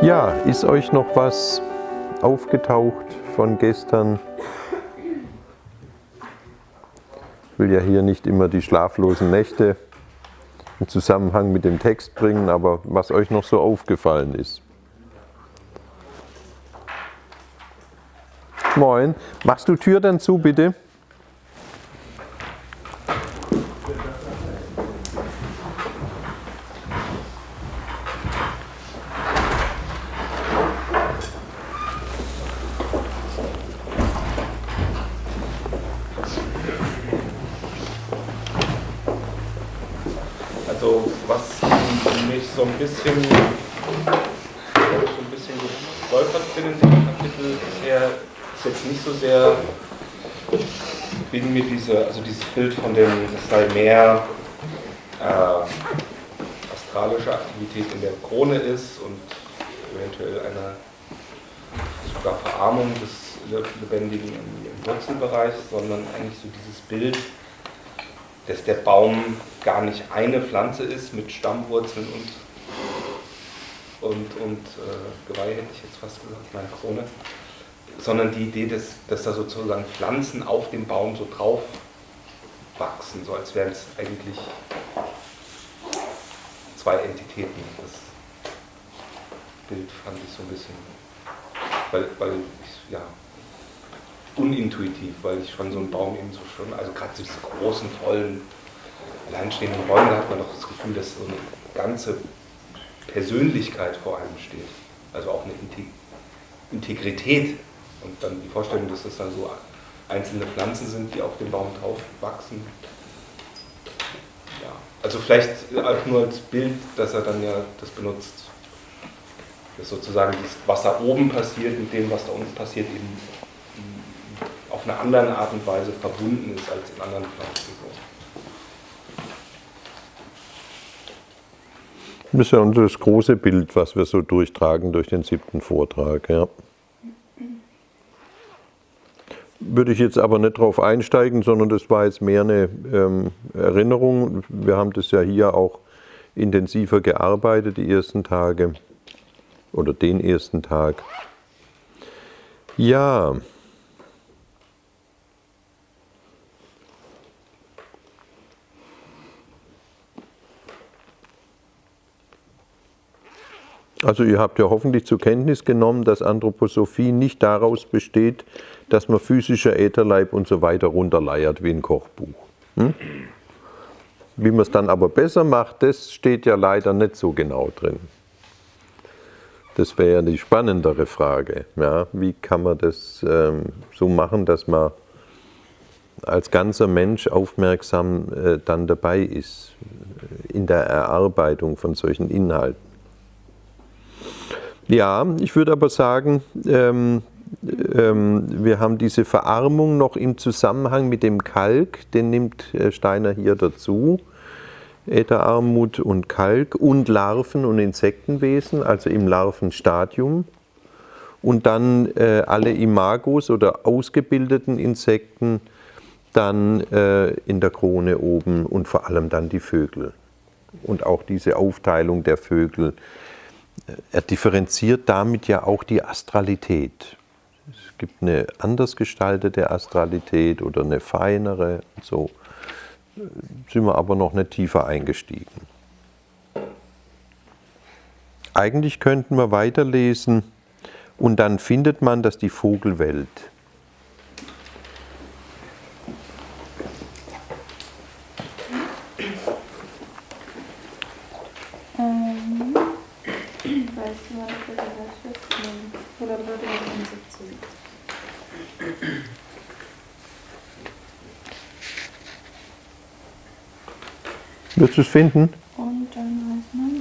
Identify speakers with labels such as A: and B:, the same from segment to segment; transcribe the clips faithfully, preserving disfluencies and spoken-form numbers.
A: Ja, ist euch noch was aufgetaucht von gestern? Ich will ja hier nicht immer die schlaflosen Nächte im Zusammenhang mit dem Text bringen, aber was euch noch so aufgefallen ist. Moin, machst du Tür dann zu, bitte?
B: Also was mich so ein bisschen, so ein bisschen gestolpert bin in dem Kapitel bisher, ist jetzt nicht so sehr wegen mir diese, also dieses Bild von dem, das sei mehr äh, astralische Aktivität in der Krone ist und eventuell eine sogar Verarmung des Lebendigen im, im Wurzelbereich, sondern eigentlich so dieses Bild, dass der Baum gar nicht eine Pflanze ist mit Stammwurzeln und, und, und äh, Geweih, hätte ich jetzt fast gesagt, meine Krone, sondern die Idee, dass, dass da sozusagen Pflanzen auf dem Baum so drauf wachsen, so als wären es eigentlich zwei Entitäten. Das Bild fand ich so ein bisschen, weil, weil ich, ja, unintuitiv, weil ich schon so einen Baum eben so schon, also gerade so diese großen, tollen, alleinstehenden Bäume, da hat man doch das Gefühl, dass so eine ganze Persönlichkeit vor einem steht. Also auch eine Integrität. Und dann die Vorstellung, dass das dann so einzelne Pflanzen sind, die auf dem Baum drauf wachsen. Ja, also vielleicht auch nur als Bild, dass er dann ja das benutzt, dass sozusagen das, was da oben passiert, mit dem, was da unten passiert, eben auf eine andere Art und Weise verbunden ist als in anderen Pflanzen.
A: Das ist ja das große Bild, was wir so durchtragen durch den siebten Vortrag. Ja. Würde ich jetzt aber nicht drauf einsteigen, sondern das war jetzt mehr eine ähm, Erinnerung. Wir haben das ja hier auch intensiver gearbeitet, die ersten Tage oder den ersten Tag. Ja. Also ihr habt ja hoffentlich zur Kenntnis genommen, dass Anthroposophie nicht daraus besteht, dass man physischer Ätherleib und so weiter runterleiert wie ein Kochbuch. Hm? Wie man es dann aber besser macht, das steht ja leider nicht so genau drin. Das wäre ja die spannendere Frage. Ja? Wie kann man das ähm, so machen, dass man als ganzer Mensch aufmerksam äh, dann dabei ist in der Erarbeitung von solchen Inhalten. Ja, ich würde aber sagen, ähm, ähm, wir haben diese Verarmung noch im Zusammenhang mit dem Kalk, den nimmt Steiner hier dazu, Ätherarmut und Kalk und Larven und Insektenwesen, also im Larvenstadium. Und dann äh, alle Imagos oder ausgebildeten Insekten dann äh, in der Krone oben und vor allem dann die Vögel. Und auch diese Aufteilung der Vögel. Er differenziert damit ja auch die Astralität. Es gibt eine anders gestaltete Astralität oder eine feinere. So sind wir aber noch nicht tiefer eingestiegen. Eigentlich könnten wir weiterlesen und dann findet man, dass die Vogelwelt Willst du es finden?
C: Und dann weiß man.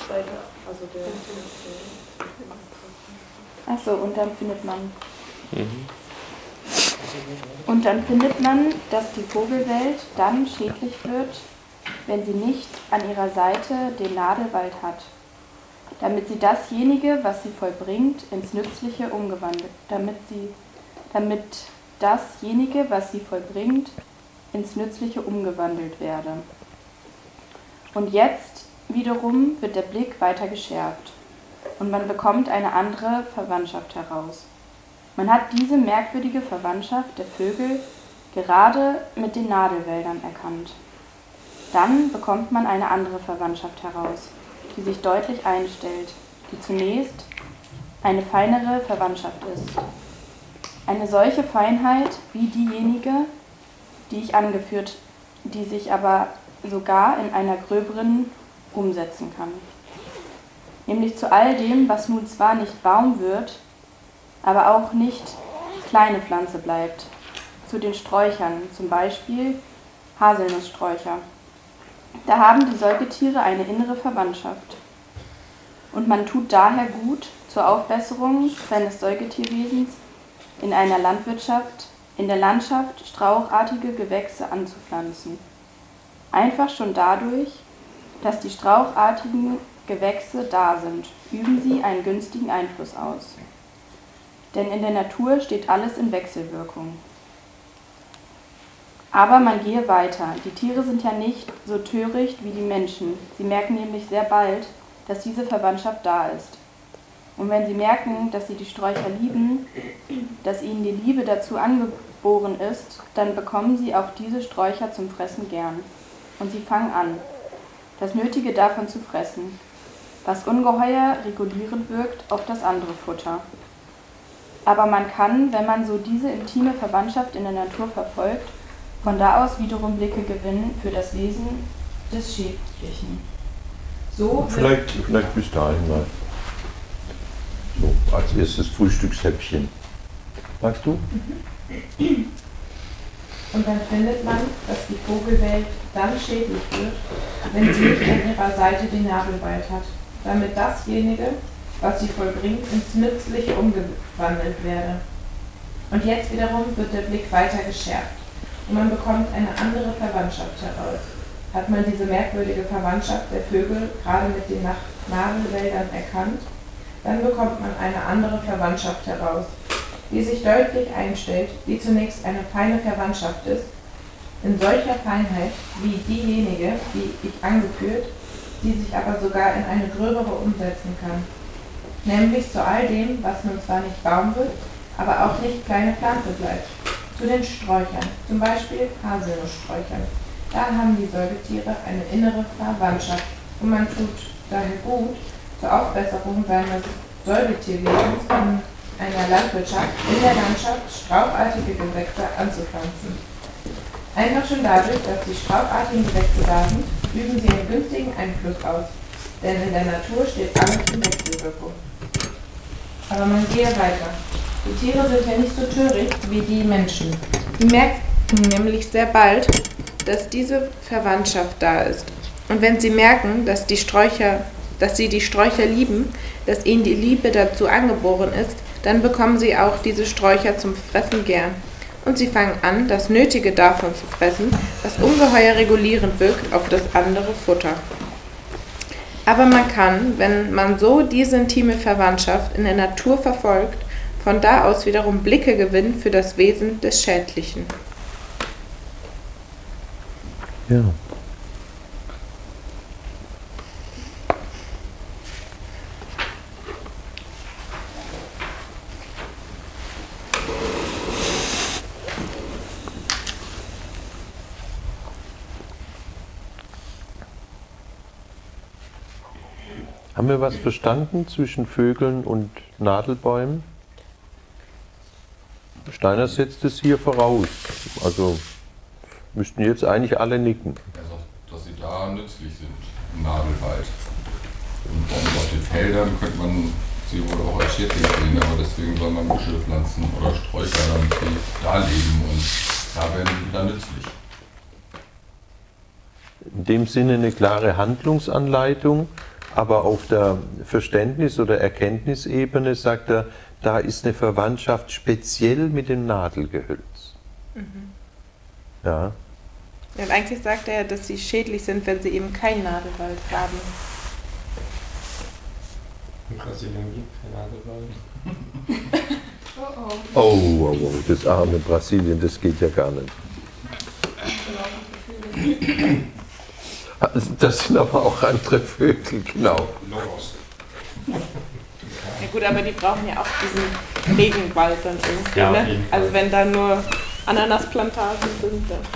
C: Achso, und dann findet man. Mhm. Und dann findet man, dass die Vogelwelt dann schädlich wird, wenn sie nicht an ihrer Seite den Nadelwald hat, damit sie dasjenige, was sie vollbringt, ins Nützliche umgewandelt, damit sie, damit dasjenige, was sie vollbringt, ins Nützliche umgewandelt werde. Und jetzt wiederum wird der Blick weiter geschärft. und man bekommt eine andere Verwandtschaft heraus. Man hat diese merkwürdige Verwandtschaft der Vögel gerade mit den Nadelwäldern erkannt. Dann bekommt man eine andere Verwandtschaft heraus, die sich deutlich einstellt, die zunächst eine feinere Verwandtschaft ist. Eine solche Feinheit wie diejenige, die ich angeführt, die sich aber sogar in einer gröberen umsetzen kann. Nämlich zu all dem, was nun zwar nicht Baum wird, aber auch nicht kleine Pflanze bleibt. Zu den Sträuchern, zum Beispiel Haselnusssträucher. Da haben die Säugetiere eine innere Verwandtschaft. Und man tut daher gut zur Aufbesserung seines Säugetierwesens in einer Landwirtschaft, in der Landschaft strauchartige Gewächse anzupflanzen. Einfach schon dadurch, dass die strauchartigen Gewächse da sind, üben sie einen günstigen Einfluss aus. Denn in der Natur steht alles in Wechselwirkung. Aber man gehe weiter. Die Tiere sind ja nicht so töricht wie die Menschen. Sie merken nämlich sehr bald, dass diese Verwandtschaft da ist. Und wenn sie merken, dass sie die Sträucher lieben, dass ihnen die Liebe dazu angeboren ist, dann bekommen sie auch diese Sträucher zum Fressen gern. Und sie fangen an, das Nötige davon zu fressen, was ungeheuer regulierend wirkt auf das andere Futter. Aber man kann, wenn man so diese intime Verwandtschaft in der Natur verfolgt, von da aus wiederum Blicke gewinnen für das Wesen des Schädlichen. So
A: vielleicht, vielleicht bis dahin mal. So, als erstes Frühstückshäppchen. Magst du?
D: Und dann findet man, dass die Vogelwelt dann schädlich wird, wenn sie nicht an ihrer Seite den Nadelwald hat, damit dasjenige, was sie vollbringt, ins Nützliche umgewandelt werde. Und jetzt wiederum wird der Blick weiter geschärft und man bekommt eine andere Verwandtschaft heraus. Hat man diese merkwürdige Verwandtschaft der Vögel gerade mit den Nadelwäldern erkannt, dann bekommt man eine andere Verwandtschaft heraus, die sich deutlich einstellt, die zunächst eine feine Verwandtschaft ist, in solcher Feinheit wie diejenige, die ich angeführt, die sich aber sogar in eine gröbere umsetzen kann. Nämlich zu all dem, was nun zwar nicht Baum wird, aber auch nicht kleine Pflanze bleibt. Zu den Sträuchern, zum Beispiel Haselnusssträuchern. Da haben die Säugetiere eine innere Verwandtschaft und man tut daher gut zur Aufbesserung seines Säugetierwesens in einer Landwirtschaft, in der Landschaft strauchartige Gewächse anzupflanzen. Einfach schon dadurch, dass die strauchartigen Gewächse da sind, üben sie einen günstigen Einfluss aus, denn in der Natur steht alles in Wechselwirkung. Aber man gehe weiter. Die Tiere sind ja nicht so töricht wie die Menschen. Sie merken nämlich sehr bald, dass diese Verwandtschaft da ist. Und wenn sie merken, dass, die Sträucher, dass sie die Sträucher lieben, dass ihnen die Liebe dazu angeboren ist, dann bekommen sie auch diese Sträucher zum Fressen gern. Und sie fangen an, das Nötige davon zu fressen, was ungeheuer regulierend wirkt auf das andere Futter. Aber man kann, wenn man so diese intime Verwandtschaft in der Natur verfolgt, von da aus wiederum Blicke gewinnen für das Wesen des Schädlichen.
A: Ja. Haben wir was verstanden zwischen Vögeln und Nadelbäumen? Steiner setzt es hier voraus. Also müssten jetzt eigentlich alle nicken.
E: Er sagt, dass sie da nützlich sind, im Nadelwald. Und dann auf den Feldern könnte man sie wohl auch als Schädling sehen, aber deswegen soll man Büsche pflanzen oder Sträucher, damit sie da leben und da werden sie wieder nützlich.
A: In dem Sinne eine klare Handlungsanleitung, aber auf der Verständnis- oder Erkenntnisebene sagt er, da ist eine Verwandtschaft speziell mit dem Nadelgehölz.
D: Mhm.
A: Ja.
D: Und eigentlich sagt er, dass sie schädlich sind, wenn sie eben kein Nadelwald haben.
B: In Brasilien gibt es kein Nadelwald.
C: Oh, oh.
A: Oh, oh, oh, das arme Brasilien, das geht ja gar nicht. Das sind aber auch andere Vögel, genau.
E: Logos.
D: Ja gut, aber die brauchen ja auch diesen Regenwald dann irgendwie,
F: Ja, auf
D: ne?
F: jeden Fall.
D: Also wenn da nur Ananasplantagen sind, dann...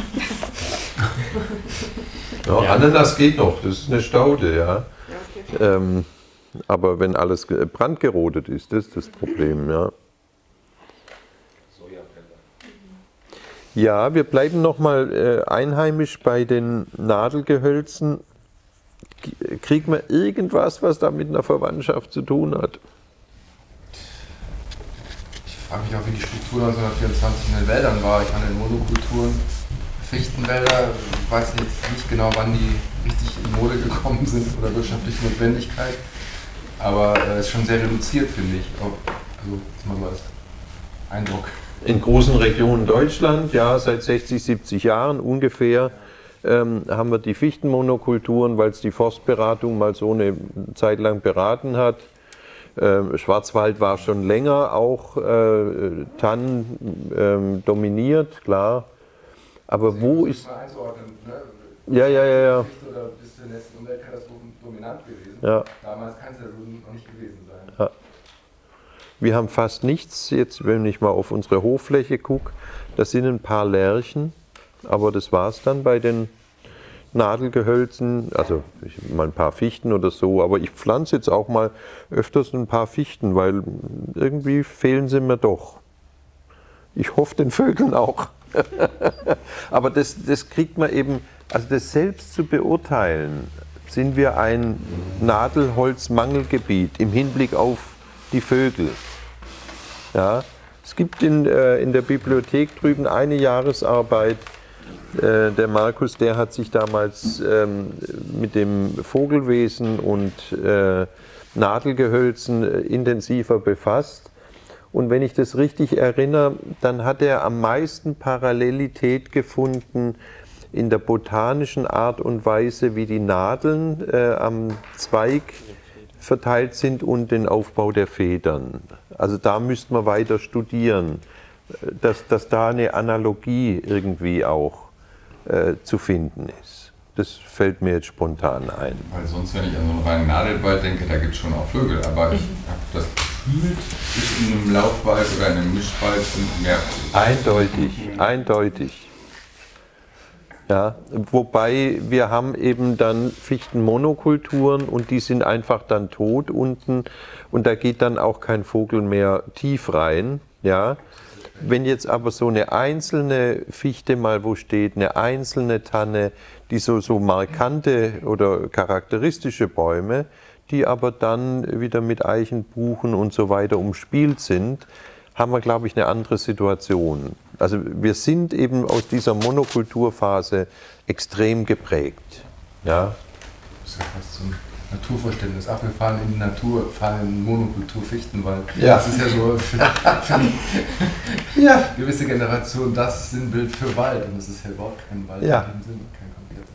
A: Ja,
F: Ja.
A: Ananas geht noch, das ist eine Staude, ja.
D: Ja, okay.
A: Ähm, aber wenn alles ge- brandgerodet ist, das ist das Problem, ja.
B: Sojafelder.
A: Ja, wir bleiben nochmal äh, einheimisch bei den Nadelgehölzen. K- Kriegt man irgendwas, was da mit einer Verwandtschaft zu tun hat?
E: Ich frage mich auch, wie die Struktur neunzehnhundertvierundzwanzig in den Wäldern war. Ich meine, in Monokulturen, Fichtenwälder, ich weiß jetzt nicht genau, wann die richtig in Mode gekommen sind oder wirtschaftliche Notwendigkeit. Aber es äh, ist schon sehr reduziert, finde ich. Auch, also, das ist mal so als Eindruck.
A: In großen Regionen Deutschland, ja, seit sechzig, siebzig Jahren ungefähr, ähm, haben wir die Fichtenmonokulturen, weil es die Forstberatung mal so eine Zeit lang beraten hat. Ähm, Schwarzwald war schon länger auch äh, Tannen ähm, dominiert, klar. Aber wo ist...
E: einzuordnen, ne?
A: Ja, ja, ja, ja.
E: Oder bist du in den letzten Umweltkatastrophen dominant gewesen?
A: Ja.
E: Damals kann es ja so noch nicht gewesen sein.
A: Ja. Wir haben fast nichts, jetzt wenn ich mal auf unsere Hochfläche gucke, das sind ein paar Lärchen, aber das war es dann bei den Nadelgehölzen, also ich, mal ein paar Fichten oder so, aber ich pflanze jetzt auch mal öfters ein paar Fichten, weil irgendwie fehlen sie mir doch. Ich hoffe den Vögeln auch. Aber das, das kriegt man eben, also das selbst zu beurteilen, sind wir ein Nadelholzmangelgebiet im Hinblick auf die Vögel. Ja, es gibt in, äh, in der Bibliothek drüben eine Jahresarbeit, äh, der Markus, der hat sich damals ähm, mit dem Vogelwesen und äh, Nadelgehölzen äh, intensiver befasst. Und wenn ich das richtig erinnere, dann hat er am meisten Parallelität gefunden in der botanischen Art und Weise, wie die Nadeln äh, am Zweig verteilt sind und den Aufbau der Federn. Also da müsste man weiter studieren, dass, dass da eine Analogie irgendwie auch äh, zu finden ist. Das fällt mir jetzt spontan ein.
E: Weil sonst, wenn ich an so einen reinen Nadelwald denke, da gibt es schon auch Vögel. Aber ich habe das Gefühl, ist in einem Laubwald oder in einem Mischwald sind mehr Vögel.
A: Eindeutig, eindeutig. Ja, wobei wir haben eben dann Fichtenmonokulturen und die sind einfach dann tot unten und da geht dann auch kein Vogel mehr tief rein. Ja. Wenn jetzt aber so eine einzelne Fichte mal wo steht, eine einzelne Tanne, die so, so markante oder charakteristische Bäume, die aber dann wieder mit Eichen, Buchen und so weiter umspielt sind, haben wir, glaube ich, eine andere Situation. Also wir sind eben aus dieser Monokulturphase extrem geprägt. Ja.
E: Das ist ja fast so ein Naturverständnis. Ach, wir fahren in die Natur, fahren in Monokultur Fichtenwald.
A: Ja.
E: Das ist ja so für, für die
A: Ja.
E: gewisse Generation das Sinnbild für Wald. Und das ist ja überhaupt kein Wald
A: Ja.
E: in dem Sinne, kein kompletter.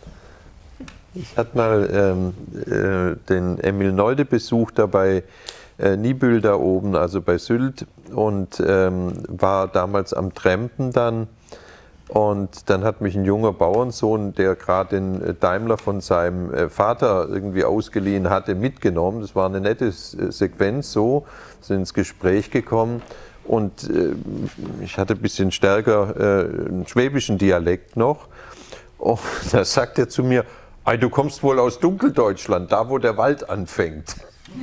A: Ich hatte mal ähm, äh, den Emil Nolde besucht, da bei äh, Niebüll da oben, also bei Sylt, und ähm, war damals am Trampen dann. Und dann hat mich ein junger Bauernsohn, der gerade den Daimler von seinem äh, Vater irgendwie ausgeliehen hatte, mitgenommen. Das war eine nette Sequenz so, sind ins Gespräch gekommen. Und äh, ich hatte ein bisschen stärker äh, einen schwäbischen Dialekt noch. Und da sagt er zu mir, "Ei, du kommst wohl aus Dunkeldeutschland, da wo der Wald anfängt."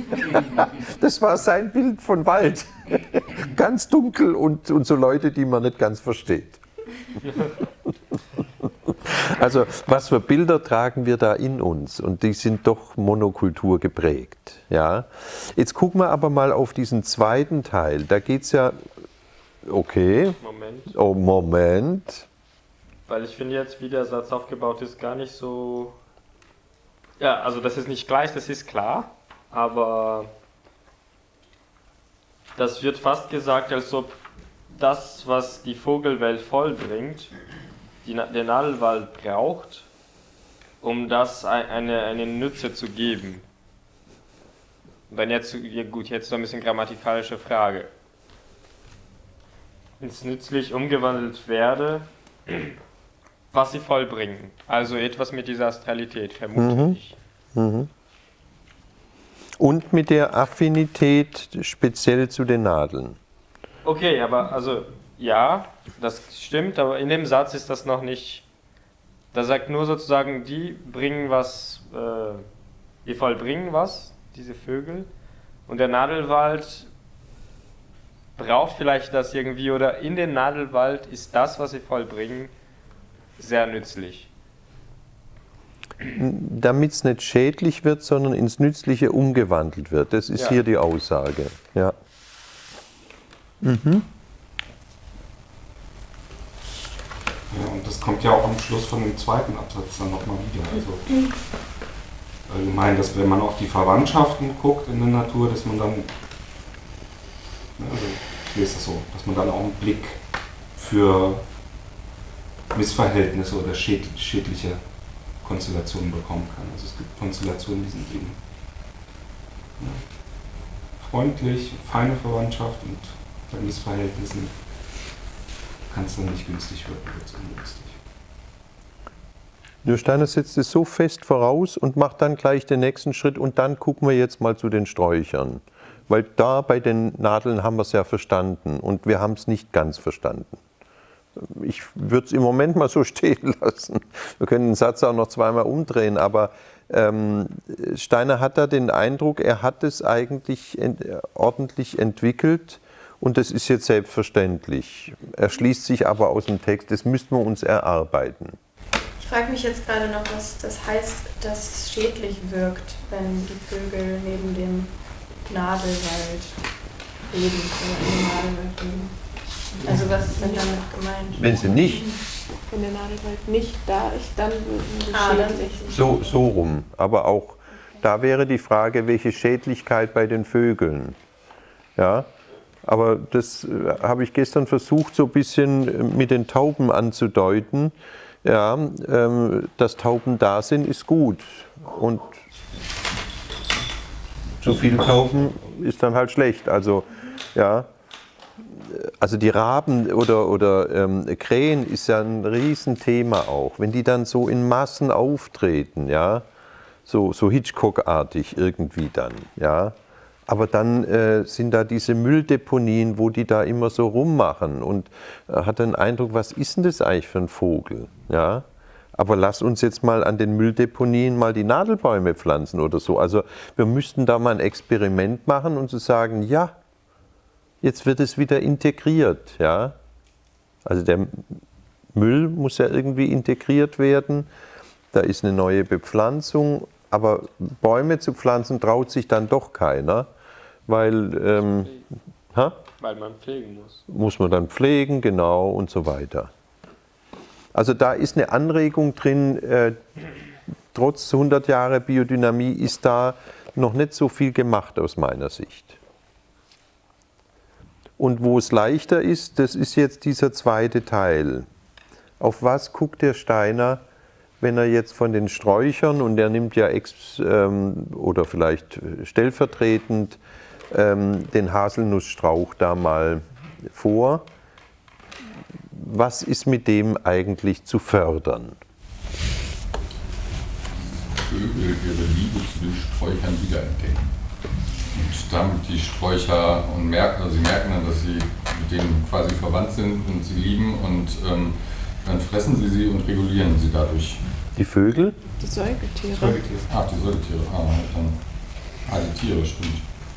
A: Das war sein Bild von Wald. Ganz dunkel und, und so Leute, die man nicht ganz versteht. Also was für Bilder tragen wir da in uns? Und die sind doch Monokultur geprägt. Ja? Jetzt gucken wir aber mal auf diesen zweiten Teil. Da geht es ja, okay,
F: Moment.
A: oh Moment.
F: Weil ich finde jetzt, wie der Satz aufgebaut ist, gar nicht so... Ja, also das ist nicht gleich, das ist klar, aber das wird fast gesagt, als ob das, was die Vogelwelt vollbringt, die, der Nadelwald braucht, um das eine, eine Nütze zu geben. Wenn jetzt, ja gut, jetzt so ein bisschen grammatikalische Frage. Wenn es nützlich umgewandelt werde, was sie vollbringen. Also etwas mit dieser Astralität, vermute
A: Mhm.
F: ich.
A: Mhm. Und mit der Affinität speziell zu den Nadeln.
F: Okay, aber also ja, das stimmt, aber in dem Satz ist das noch nicht. Da sagt nur sozusagen, die bringen was, äh, die vollbringen was, diese Vögel. Und der Nadelwald braucht vielleicht das irgendwie, oder in den Nadelwald ist das, was sie vollbringen, sehr nützlich.
A: Damit es nicht schädlich wird, sondern ins Nützliche umgewandelt wird. Das ist ja hier die Aussage. Ja. Mhm.
B: Ja, und das kommt ja auch am Schluss von dem zweiten Absatz dann nochmal wieder. Also allgemein, dass wenn man auf die Verwandtschaften guckt in der Natur, dass man dann, also hier ist das so, dass man dann auch einen Blick für Missverhältnisse oder schädliche Konstellationen bekommen kann. Also es gibt Konstellationen, die sind eben ja, freundlich, feine Verwandtschaft, und bei Missverhältnissen kann es dann nicht günstig wirken, wird es ungünstig.
A: Der Steiner setzt es so fest voraus und macht dann gleich den nächsten Schritt, und dann gucken wir jetzt mal zu den Sträuchern. Weil da bei den Nadeln haben wir es ja verstanden und wir haben es nicht ganz verstanden. Ich würde es im Moment mal so stehen lassen. Wir können den Satz auch noch zweimal umdrehen, aber ähm, Steiner hat da den Eindruck, er hat es eigentlich ent ordentlich entwickelt, und das ist jetzt selbstverständlich. Er schließt sich aber aus dem Text, das müssten wir uns erarbeiten.
C: Ich frage mich jetzt gerade noch, was das heißt, dass es schädlich wirkt, wenn die Vögel neben dem Nadelwald leben, oder in dem Nadelwald leben. Also was ist denn damit gemeint?
A: Wenn sie nicht.
D: Wenn der Nadelwald nicht da ist, dann würden sie
C: Ah, dann
D: schädlich.
A: So, so rum. Aber auch da wäre die Frage, welche Schädlichkeit bei den Vögeln. Ja, aber das äh, habe ich gestern versucht, so ein bisschen mit den Tauben anzudeuten. Ja, ähm, dass Tauben da sind, ist gut. Und zu viele Tauben ist dann halt schlecht. Also, ja. Also die Raben oder, oder ähm, Krähen ist ja ein Riesenthema auch. Wenn die dann so in Massen auftreten, ja, so, so Hitchcock-artig irgendwie dann, ja. Aber dann äh, sind da diese Mülldeponien, wo die da immer so rummachen, und äh, hat den Eindruck, was ist denn das eigentlich für ein Vogel, ja. Aber lass uns jetzt mal an den Mülldeponien mal die Nadelbäume pflanzen oder so. Also wir müssten da mal ein Experiment machen und zu sagen, ja, jetzt wird es wieder integriert, ja. Also der Müll muss ja irgendwie integriert werden, da ist eine neue Bepflanzung, aber Bäume zu pflanzen traut sich dann doch keiner, weil, ähm, ha?
F: Weil man pflegen muss.
A: Muss man dann pflegen, genau, und so weiter. Also da ist eine Anregung drin, äh, trotz hundert Jahre Biodynamie ist da noch nicht so viel gemacht aus meiner Sicht. Und wo es leichter ist, das ist jetzt dieser zweite Teil. Auf was guckt der Steiner, wenn er jetzt von den Sträuchern, und er nimmt ja ex, ähm, oder vielleicht stellvertretend ähm, den Haselnussstrauch da mal vor, was ist mit dem eigentlich zu fördern?
E: Vögel ihre Liebe zu den Sträuchern wiederentdecken. Und damit die Sträucher und merken, also sie merken dann, dass sie mit denen quasi verwandt sind und sie lieben, und ähm, dann fressen sie sie und regulieren sie dadurch.
A: Die Vögel?
D: Die Säugetiere.
B: Säugetiere.
E: Ach, die Säugetiere. Ah, dann. Ah, die Tiere, stimmt.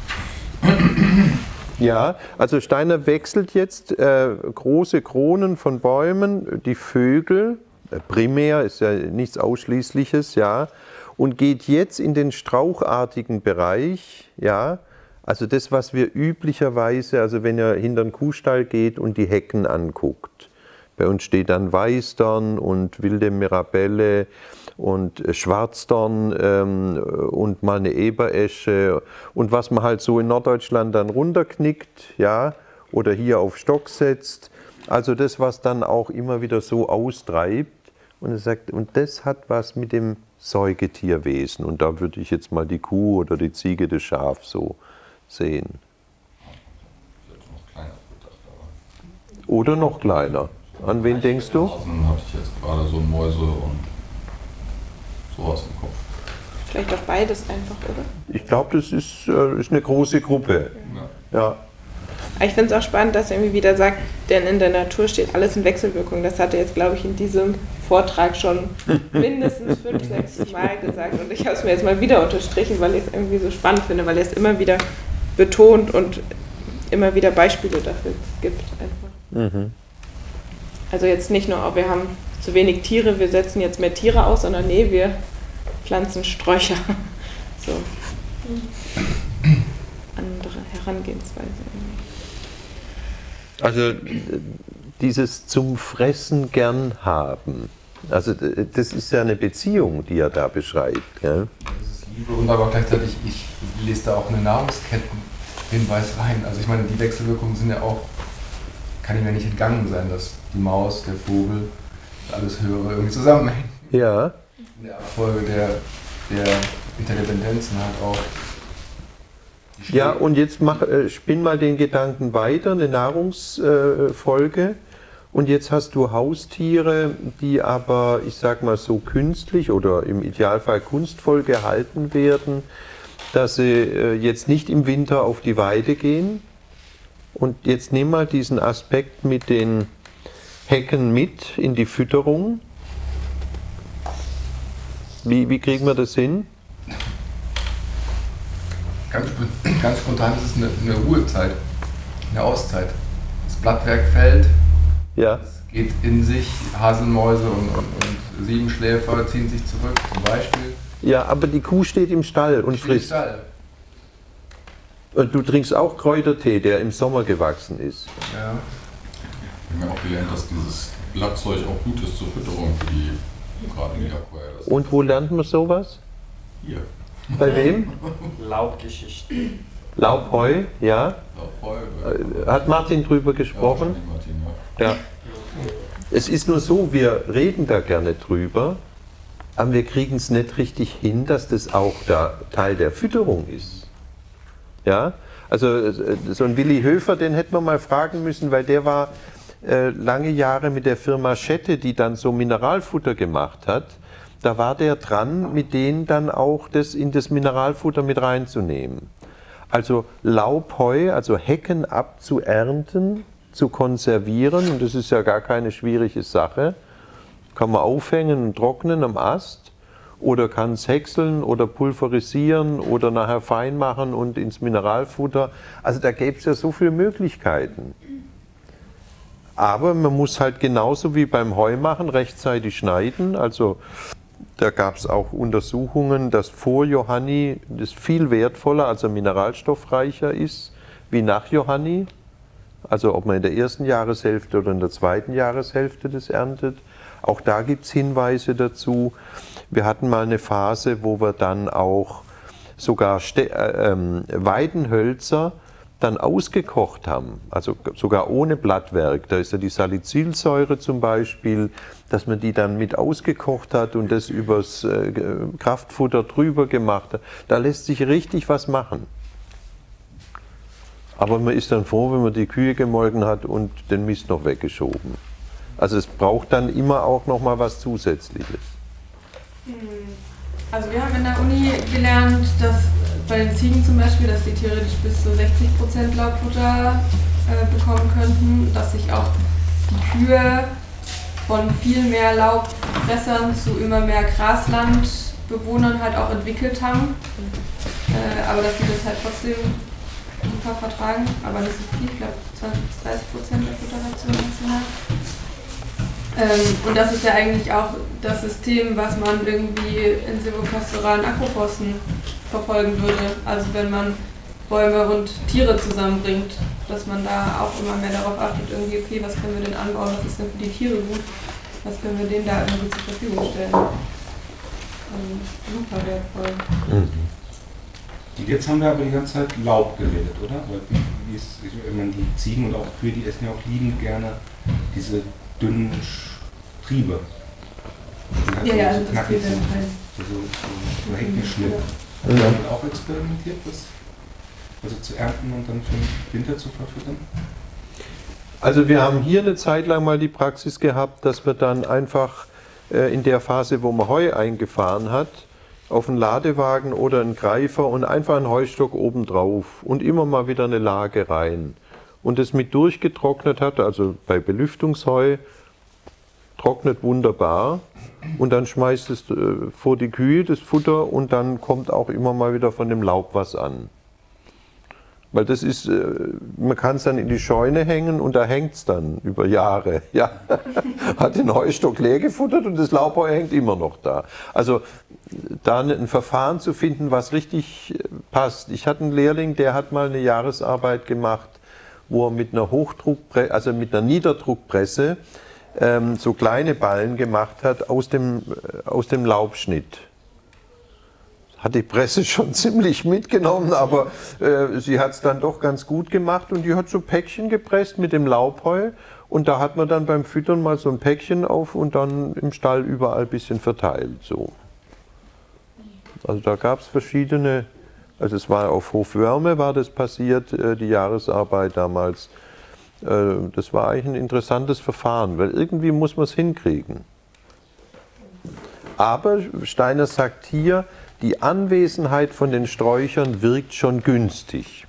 A: Ja, also Steiner wechselt jetzt äh, große Kronen von Bäumen, die Vögel, äh, primär ist ja nichts Ausschließliches, ja, und geht jetzt in den strauchartigen Bereich, ja, also das, was wir üblicherweise, also wenn ihr hinter den Kuhstall geht und die Hecken anguckt, bei uns steht dann Weißdorn und wilde Mirabelle und Schwarzdorn ähm, und mal eine Eberesche und was man halt so in Norddeutschland dann runterknickt, ja, oder hier auf Stock setzt. Also das, was dann auch immer wieder so austreibt. Und er sagt, und das hat was mit dem Säugetierwesen. Und da würde ich jetzt mal die Kuh oder die Ziege, das Schaf so sehen. Oder noch kleiner. An wen denkst du?
E: Hasen hatte ich jetzt gerade so Mäuse und sowas im Kopf.
D: Vielleicht auch beides einfach, oder?
A: Ich glaube, das ist, äh, ist eine große Gruppe. Ja. Ja.
D: Aber ich finde es auch spannend, dass er irgendwie wieder sagt, denn in der Natur steht alles in Wechselwirkung. Das hat er jetzt, glaube ich, in diesem Vortrag schon mindestens fünf, sechs Mal gesagt. Und ich habe es mir jetzt mal wieder unterstrichen, weil ich es irgendwie so spannend finde, weil er es immer wieder betont und immer wieder Beispiele dafür gibt. Einfach. Mhm. Also jetzt nicht nur, oh, wir haben zu wenig Tiere, wir setzen jetzt mehr Tiere aus, sondern nee, wir pflanzen Sträucher. So. Andere Herangehensweise.
A: Also dieses zum Fressen gern haben, also das ist ja eine Beziehung, die er da beschreibt. Gell?
G: Das ist Liebe und aber gleichzeitig, ich lese da auch eine Nahrungskettenhinweis rein. Also ich meine, die Wechselwirkungen sind ja auch, kann ihm ja nicht entgangen sein, dass die Maus, der Vogel, alles Höhere irgendwie zusammenhängen.
A: Ja.
G: In der Abfolge der, der Interdependenzen halt auch.
A: Ja, und jetzt mach, äh, spinn mal den Gedanken weiter, eine Nahrungsfolge. Äh, und jetzt hast du Haustiere, die aber, ich sag mal so, künstlich oder im Idealfall kunstvoll gehalten werden, dass sie äh, jetzt nicht im Winter auf die Weide gehen. Und jetzt nimm mal diesen Aspekt mit den Hecken mit in die Fütterung. Wie, wie kriegen wir das hin?
G: Ganz, ganz spontan ist es eine, eine Ruhezeit, eine Auszeit. Das Blattwerk fällt,
A: ja.
G: Es geht in sich, Haselmäuse und, und, und Siebenschläfer ziehen sich zurück, zum Beispiel.
A: Ja, aber die Kuh steht im Stall und frisst. Im Stall. Und du trinkst auch Kräutertee, der im Sommer gewachsen ist.
G: Ja.
E: Wir haben ja auch gelernt, dass dieses Blattzeug auch gut ist zur Fütterung für die, gerade in die Aquarius.
A: Und wo lernt man sowas?
E: Hier.
A: Bei wem?
F: Laubgeschichten.
A: Laubheu, ja.
E: Laubheu.
A: Äh, Hat Martin drüber gesprochen?
E: Ja, Martin, ja.
A: Ja. Es ist nur so, wir reden da gerne drüber, aber wir kriegen es nicht richtig hin, dass das auch der Teil der Fütterung ist. Ja, also so ein Willi Höfer, den hätten wir mal fragen müssen, weil der war äh, lange Jahre mit der Firma Schette, die dann so Mineralfutter gemacht hat. Da war der dran, mit denen dann auch das in das Mineralfutter mit reinzunehmen. Also Laubheu, also Hecken abzuernten, zu konservieren, und das ist ja gar keine schwierige Sache. Kann man aufhängen und trocknen am Ast oder kann es häckseln oder pulverisieren oder nachher fein machen und ins Mineralfutter. Also da gäbe es ja so viele Möglichkeiten. Aber man muss halt genauso wie beim Heumachen rechtzeitig schneiden. Also da gab es auch Untersuchungen, dass vor Johanni das viel wertvoller, also mineralstoffreicher ist, wie nach Johanni. Also ob man in der ersten Jahreshälfte oder in der zweiten Jahreshälfte das erntet. Auch da gibt es Hinweise dazu. Wir hatten mal eine Phase, wo wir dann auch sogar Ste äh, ähm, Weidenhölzer dann ausgekocht haben, also sogar ohne Blattwerk. Da ist ja die Salicylsäure zum Beispiel, dass man die dann mit ausgekocht hat und das übers äh, Kraftfutter drüber gemacht hat. Da lässt sich richtig was machen. Aber man ist dann froh, wenn man die Kühe gemolken hat und den Mist noch weggeschoben. Also es braucht dann immer auch noch mal was Zusätzliches.
D: Also wir haben in der Uni gelernt, dass bei den Ziegen zum Beispiel, dass die theoretisch bis zu sechzig Prozent Laubfutter äh, bekommen könnten, dass sich auch die Kühe von viel mehr Laubfressern zu immer mehr Graslandbewohnern halt auch entwickelt haben. Äh, aber dass sie das halt trotzdem super vertragen, aber nicht so viel, ich glaube zwanzig bis dreißig Prozent der Futterration national. Ähm, und das ist ja eigentlich auch das System, was man irgendwie in silvopastoralen Agroforsten verfolgen würde. Also wenn man Bäume und Tiere zusammenbringt, dass man da auch immer mehr darauf achtet, irgendwie, okay, was können wir denn anbauen, was ist denn für die Tiere gut, was können wir denen da irgendwie zur Verfügung stellen. Also super wertvoll.
B: Mhm. Jetzt haben wir aber die ganze Zeit Laub geredet, oder? Aber wie ist, wenn man die Ziegen und auch Kühe, die essen ja auch liebend gerne diese dünnen Triebe.
D: Ja, ja, also das geht dann halt.
B: So, so, so Heckenschnitt. Haben wir damit auch experimentiert, das also zu ernten und dann für den Winter zu verfüttern?
A: Also wir haben hier eine Zeit lang mal die Praxis gehabt, dass wir dann einfach äh, in der Phase, wo man Heu eingefahren hat, auf einen Ladewagen oder einen Greifer und einfach einen Heustock oben drauf und immer mal wieder eine Lage rein. Und es mit durchgetrocknet hat, also bei Belüftungsheu, trocknet wunderbar und dann schmeißt es äh, vor die Kühe das Futter und dann kommt auch immer mal wieder von dem Laub was an. Weil das ist, äh, man kann es dann in die Scheune hängen und da hängt es dann über Jahre. Ja. Hat den Heustock leer gefuttert und das Laubheu hängt immer noch da. Also da ein Verfahren zu finden, was richtig passt. Ich hatte einen Lehrling, der hat mal eine Jahresarbeit gemacht, wo er mit einer Hochdruckpresse, also mit einer Niederdruckpresse ähm, so kleine Ballen gemacht hat aus dem, äh, aus dem Laubschnitt. Hat die Presse schon ziemlich mitgenommen, aber äh, sie hat es dann doch ganz gut gemacht und die hat so Päckchen gepresst mit dem Laubheu und da hat man dann beim Füttern mal so ein Päckchen auf und dann im Stall überall ein bisschen verteilt. So. Also da gab es verschiedene. Also es war auf Hofwörme war das passiert, die Jahresarbeit damals. Das war eigentlich ein interessantes Verfahren, weil irgendwie muss man es hinkriegen. Aber Steiner sagt hier, die Anwesenheit von den Sträuchern wirkt schon günstig.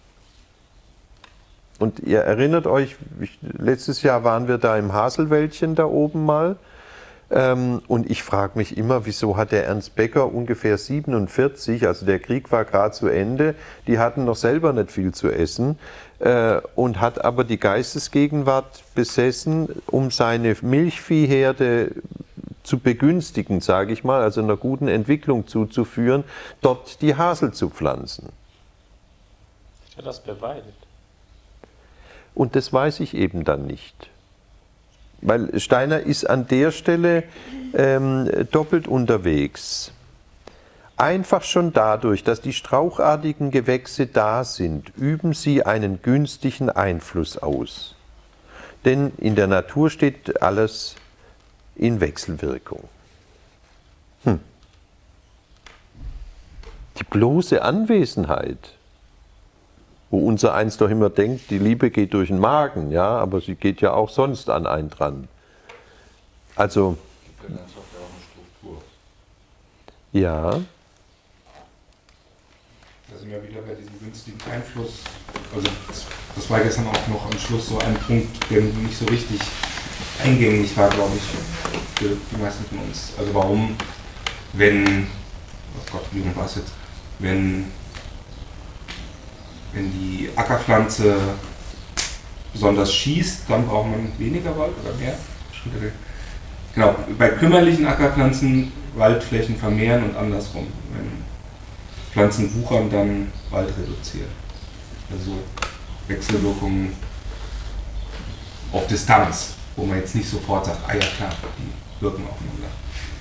A: Und ihr erinnert euch, letztes Jahr waren wir da im Haselwäldchen da oben mal. Ähm, und ich frage mich immer, wieso hat der Ernst Becker ungefähr siebenundvierzig, also der Krieg war gerade zu Ende, die hatten noch selber nicht viel zu essen äh, und hat aber die Geistesgegenwart besessen, um seine Milchviehherde zu begünstigen, sage ich mal, also einer guten Entwicklung zuzuführen, dort die Hasel zu pflanzen.
F: Ist er das beweidet?
A: Und das weiß ich eben dann nicht. Weil Steiner ist an der Stelle ähm, doppelt unterwegs. Einfach schon dadurch, dass die strauchartigen Gewächse da sind, üben sie einen günstigen Einfluss aus. Denn in der Natur steht alles in Wechselwirkung. Hm. Die bloße Anwesenheit, wo unser eins doch immer denkt, die Liebe geht durch den Magen, ja, aber sie geht ja auch sonst an einen dran. Also,
E: Die Landschaft ja auch eine Struktur.
A: ja.
B: Da sind wir wieder bei diesem günstigen Einfluss. Also das, das war gestern auch noch am Schluss so ein Punkt, der nicht so richtig eingängig war, glaube ich, für die meisten von uns. Also warum, wenn, oh Gott, wie rum war es jetzt, wenn Wenn die Ackerpflanze besonders schießt, dann braucht man weniger Wald oder mehr. Genau, bei kümmerlichen Ackerpflanzen Waldflächen vermehren und andersrum. Wenn Pflanzen wuchern, dann Wald reduzieren. Also Wechselwirkungen auf Distanz, wo man jetzt nicht sofort sagt, ah ja klar, die wirken aufeinander.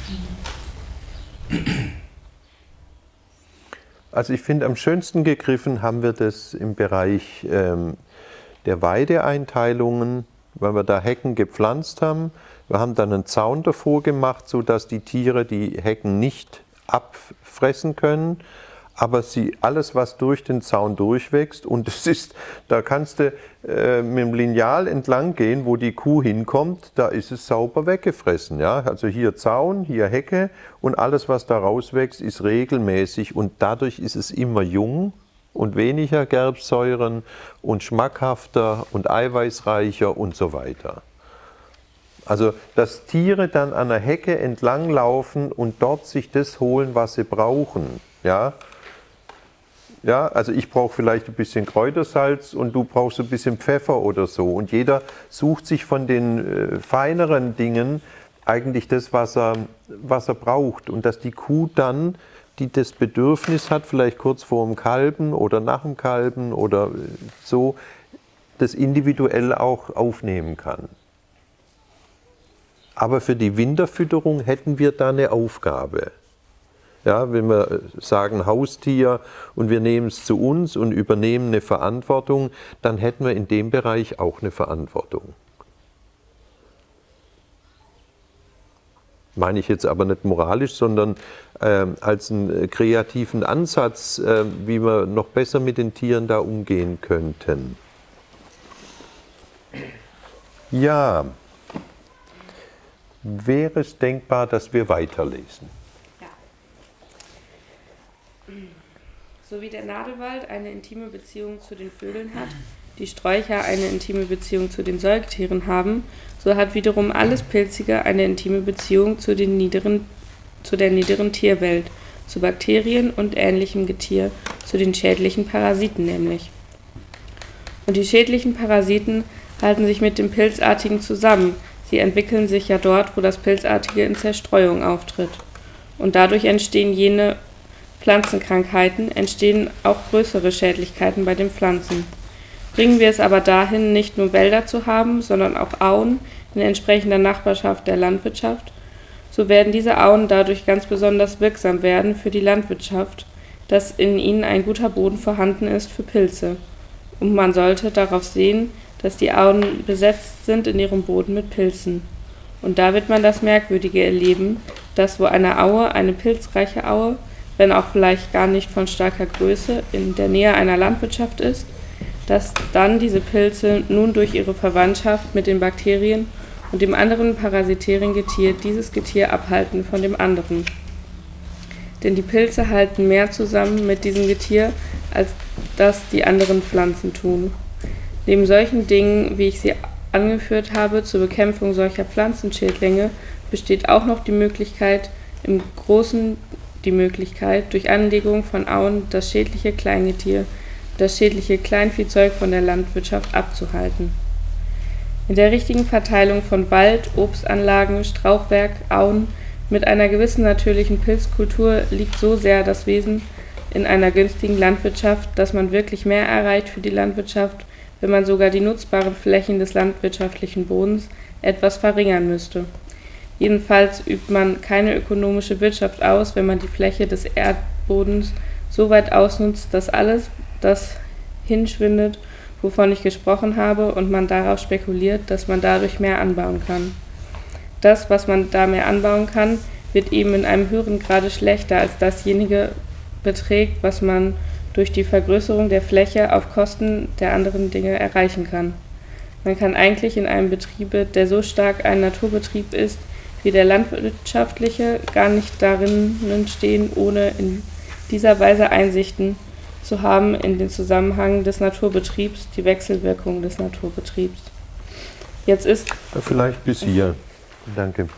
A: Also ich finde, am schönsten gegriffen haben wir das im Bereich ähm, der Weideeinteilungen, weil wir da Hecken gepflanzt haben. Wir haben dann einen Zaun davor gemacht, sodass die Tiere die Hecken nicht abfressen können, aber sie alles, was durch den Zaun durchwächst, und es ist, da kannst du äh, mit dem Lineal entlang gehen, wo die Kuh hinkommt, da ist es sauber weggefressen. Ja? Also hier Zaun, hier Hecke und alles, was da rauswächst, ist regelmäßig und dadurch ist es immer jung und weniger Gerbsäuren und schmackhafter und eiweißreicher und so weiter. Also, dass Tiere dann an der Hecke entlang laufen und dort sich das holen, was sie brauchen. Ja, ja also ich brauche vielleicht ein bisschen Kräutersalz und du brauchst ein bisschen Pfeffer oder so. Und jeder sucht sich von den äh, feineren Dingen eigentlich das, was er, was er braucht. Und dass die Kuh dann, die das Bedürfnis hat, vielleicht kurz vor dem Kalben oder nach dem Kalben oder so, das individuell auch aufnehmen kann. Aber für die Winterfütterung hätten wir da eine Aufgabe. Ja, wenn wir sagen Haustier und wir nehmen es zu uns und übernehmen eine Verantwortung, dann hätten wir in dem Bereich auch eine Verantwortung. Meine ich jetzt aber nicht moralisch, sondern äh, als einen kreativen Ansatz, äh, wie wir noch besser mit den Tieren da umgehen könnten. Ja. Wäre es denkbar, dass wir weiterlesen?
C: Ja. So wie der Nadelwald eine intime Beziehung zu den Vögeln hat, die Sträucher eine intime Beziehung zu den Säugetieren haben, so hat wiederum alles Pilzige eine intime Beziehung zu, den niederen, zu der niederen Tierwelt, zu Bakterien und ähnlichem Getier, zu den schädlichen Parasiten nämlich. Und die schädlichen Parasiten halten sich mit dem Pilzartigen zusammen. Sie entwickeln sich ja dort, wo das Pilzartige in Zerstreuung auftritt. Und dadurch entstehen jene Pflanzenkrankheiten, entstehen auch größere Schädlichkeiten bei den Pflanzen. Bringen wir es aber dahin, nicht nur Wälder zu haben, sondern auch Auen in entsprechender Nachbarschaft der Landwirtschaft, so werden diese Auen dadurch ganz besonders wirksam werden für die Landwirtschaft, dass in ihnen ein guter Boden vorhanden ist für Pilze. Und man sollte darauf sehen, dass die Auen besetzt sind in ihrem Boden mit Pilzen. Und da wird man das Merkwürdige erleben, dass wo eine Aue, eine pilzreiche Aue, wenn auch vielleicht gar nicht von starker Größe, in der Nähe einer Landwirtschaft ist, dass dann diese Pilze nun durch ihre Verwandtschaft mit den Bakterien und dem anderen parasitären Getier dieses Getier abhalten von dem anderen. Denn die Pilze halten mehr zusammen mit diesem Getier, als das die anderen Pflanzen tun. Neben solchen Dingen, wie ich sie angeführt habe, zur Bekämpfung solcher Pflanzenschädlinge, besteht auch noch die Möglichkeit, im Großen die Möglichkeit, durch Anlegung von Auen das schädliche Kleingetier, das schädliche Kleinviehzeug von der Landwirtschaft abzuhalten. In der richtigen Verteilung von Wald, Obstanlagen, Strauchwerk, Auen mit einer gewissen natürlichen Pilzkultur liegt so sehr das Wesen in einer günstigen Landwirtschaft, dass man wirklich mehr erreicht für die Landwirtschaft, wenn man sogar die nutzbaren Flächen des landwirtschaftlichen Bodens etwas verringern müsste. Jedenfalls übt man keine ökonomische Wirtschaft aus, wenn man die Fläche des Erdbodens so weit ausnutzt, dass alles das hinschwindet, wovon ich gesprochen habe, und man darauf spekuliert, dass man dadurch mehr anbauen kann. Das, was man da mehr anbauen kann, wird eben in einem höheren Grade schlechter als dasjenige beträgt, was man durch die Vergrößerung der Fläche auf Kosten der anderen Dinge erreichen kann. Man kann eigentlich in einem Betriebe, der so stark ein Naturbetrieb ist, wie der landwirtschaftliche, gar nicht darin stehen, ohne in dieser Weise Einsichten zu haben in den Zusammenhang des Naturbetriebs, die Wechselwirkung des Naturbetriebs. Jetzt ist...
A: Vielleicht bis hier. Danke.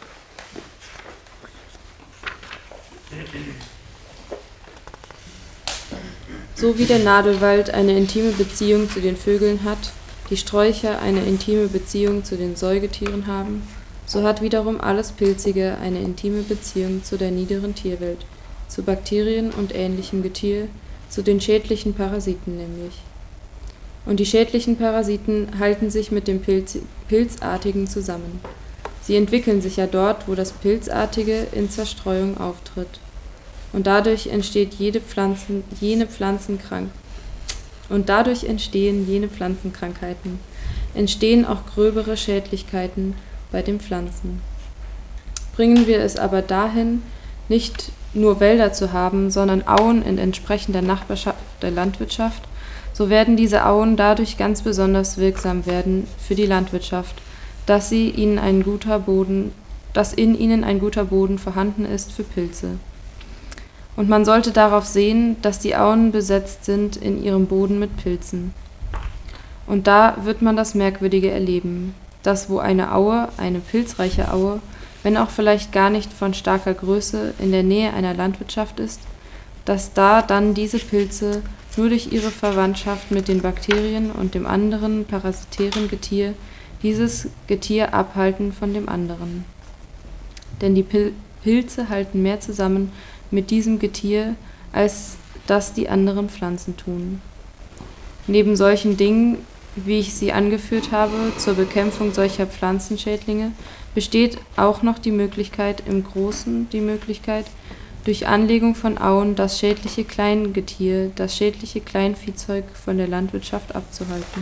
H: So wie der Nadelwald eine intime Beziehung zu den Vögeln hat, die Sträucher eine intime Beziehung zu den Säugetieren haben, so hat wiederum alles Pilzige eine intime Beziehung zu der niederen Tierwelt, zu Bakterien und ähnlichem Getier, zu den schädlichen Parasiten nämlich. Und die schädlichen Parasiten halten sich mit dem Pilz, Pilzartigen zusammen. Sie entwickeln sich ja dort, wo das Pilzartige in Zerstreuung auftritt. Und dadurch entsteht jede Pflanzen, jene Pflanzenkrank und dadurch entstehen jene Pflanzenkrankheiten, entstehen auch gröbere Schädlichkeiten bei den Pflanzen. Bringen wir es aber dahin, nicht nur Wälder zu haben, sondern Auen in entsprechender Nachbarschaft der Landwirtschaft, so werden diese Auen dadurch ganz besonders wirksam werden für die Landwirtschaft, dass sie ihnen ein guter Boden, dass in ihnen ein guter Boden vorhanden ist für Pilze. Und man sollte darauf sehen, dass die Auen besetzt sind in ihrem Boden mit Pilzen. Und da wird man das Merkwürdige erleben, dass wo eine Aue, eine pilzreiche Aue, wenn auch vielleicht gar nicht von starker Größe, in der Nähe einer Landwirtschaft ist, dass da dann diese Pilze nur durch ihre Verwandtschaft mit den Bakterien und dem anderen parasitären Getier dieses Getier abhalten von dem anderen. Denn die Pil- Pilze halten mehr zusammen mit diesem Getier, als das die anderen Pflanzen tun. Neben solchen Dingen, wie ich sie angeführt habe, zur Bekämpfung solcher Pflanzenschädlinge, besteht auch noch die Möglichkeit, im Großen die Möglichkeit, durch Anlegung von Auen das schädliche Kleingetier, das schädliche Kleinviehzeug von der Landwirtschaft abzuhalten.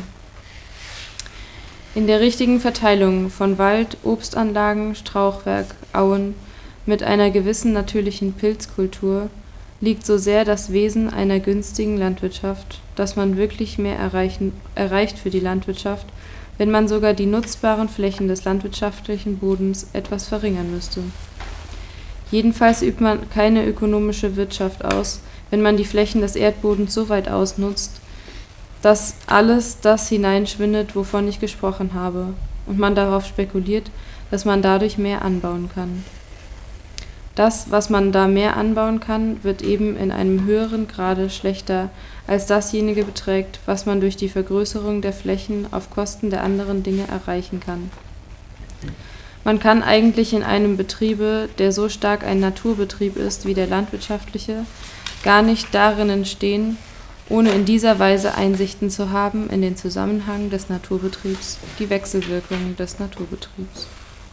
H: In der richtigen Verteilung von Wald, Obstanlagen, Strauchwerk, Auen mit einer gewissen natürlichen Pilzkultur liegt so sehr das Wesen einer günstigen Landwirtschaft, dass man wirklich mehr erreichen, erreicht für die Landwirtschaft, wenn man sogar die nutzbaren Flächen des landwirtschaftlichen Bodens etwas verringern müsste. Jedenfalls übt man keine ökonomische Wirtschaft aus, wenn man die Flächen des Erdbodens so weit ausnutzt, dass alles das hineinschwindet, wovon ich gesprochen habe, und man darauf spekuliert, dass man dadurch mehr anbauen kann. Das, was man da mehr anbauen kann, wird eben in einem höheren Grade schlechter als dasjenige beträgt, was man durch die Vergrößerung der Flächen auf Kosten der anderen Dinge erreichen kann. Man kann eigentlich in einem Betriebe, der so stark ein Naturbetrieb ist wie der landwirtschaftliche, gar nicht darinnen stehen, ohne in dieser Weise Einsichten zu haben in den Zusammenhang des Naturbetriebs, die Wechselwirkungen des Naturbetriebs.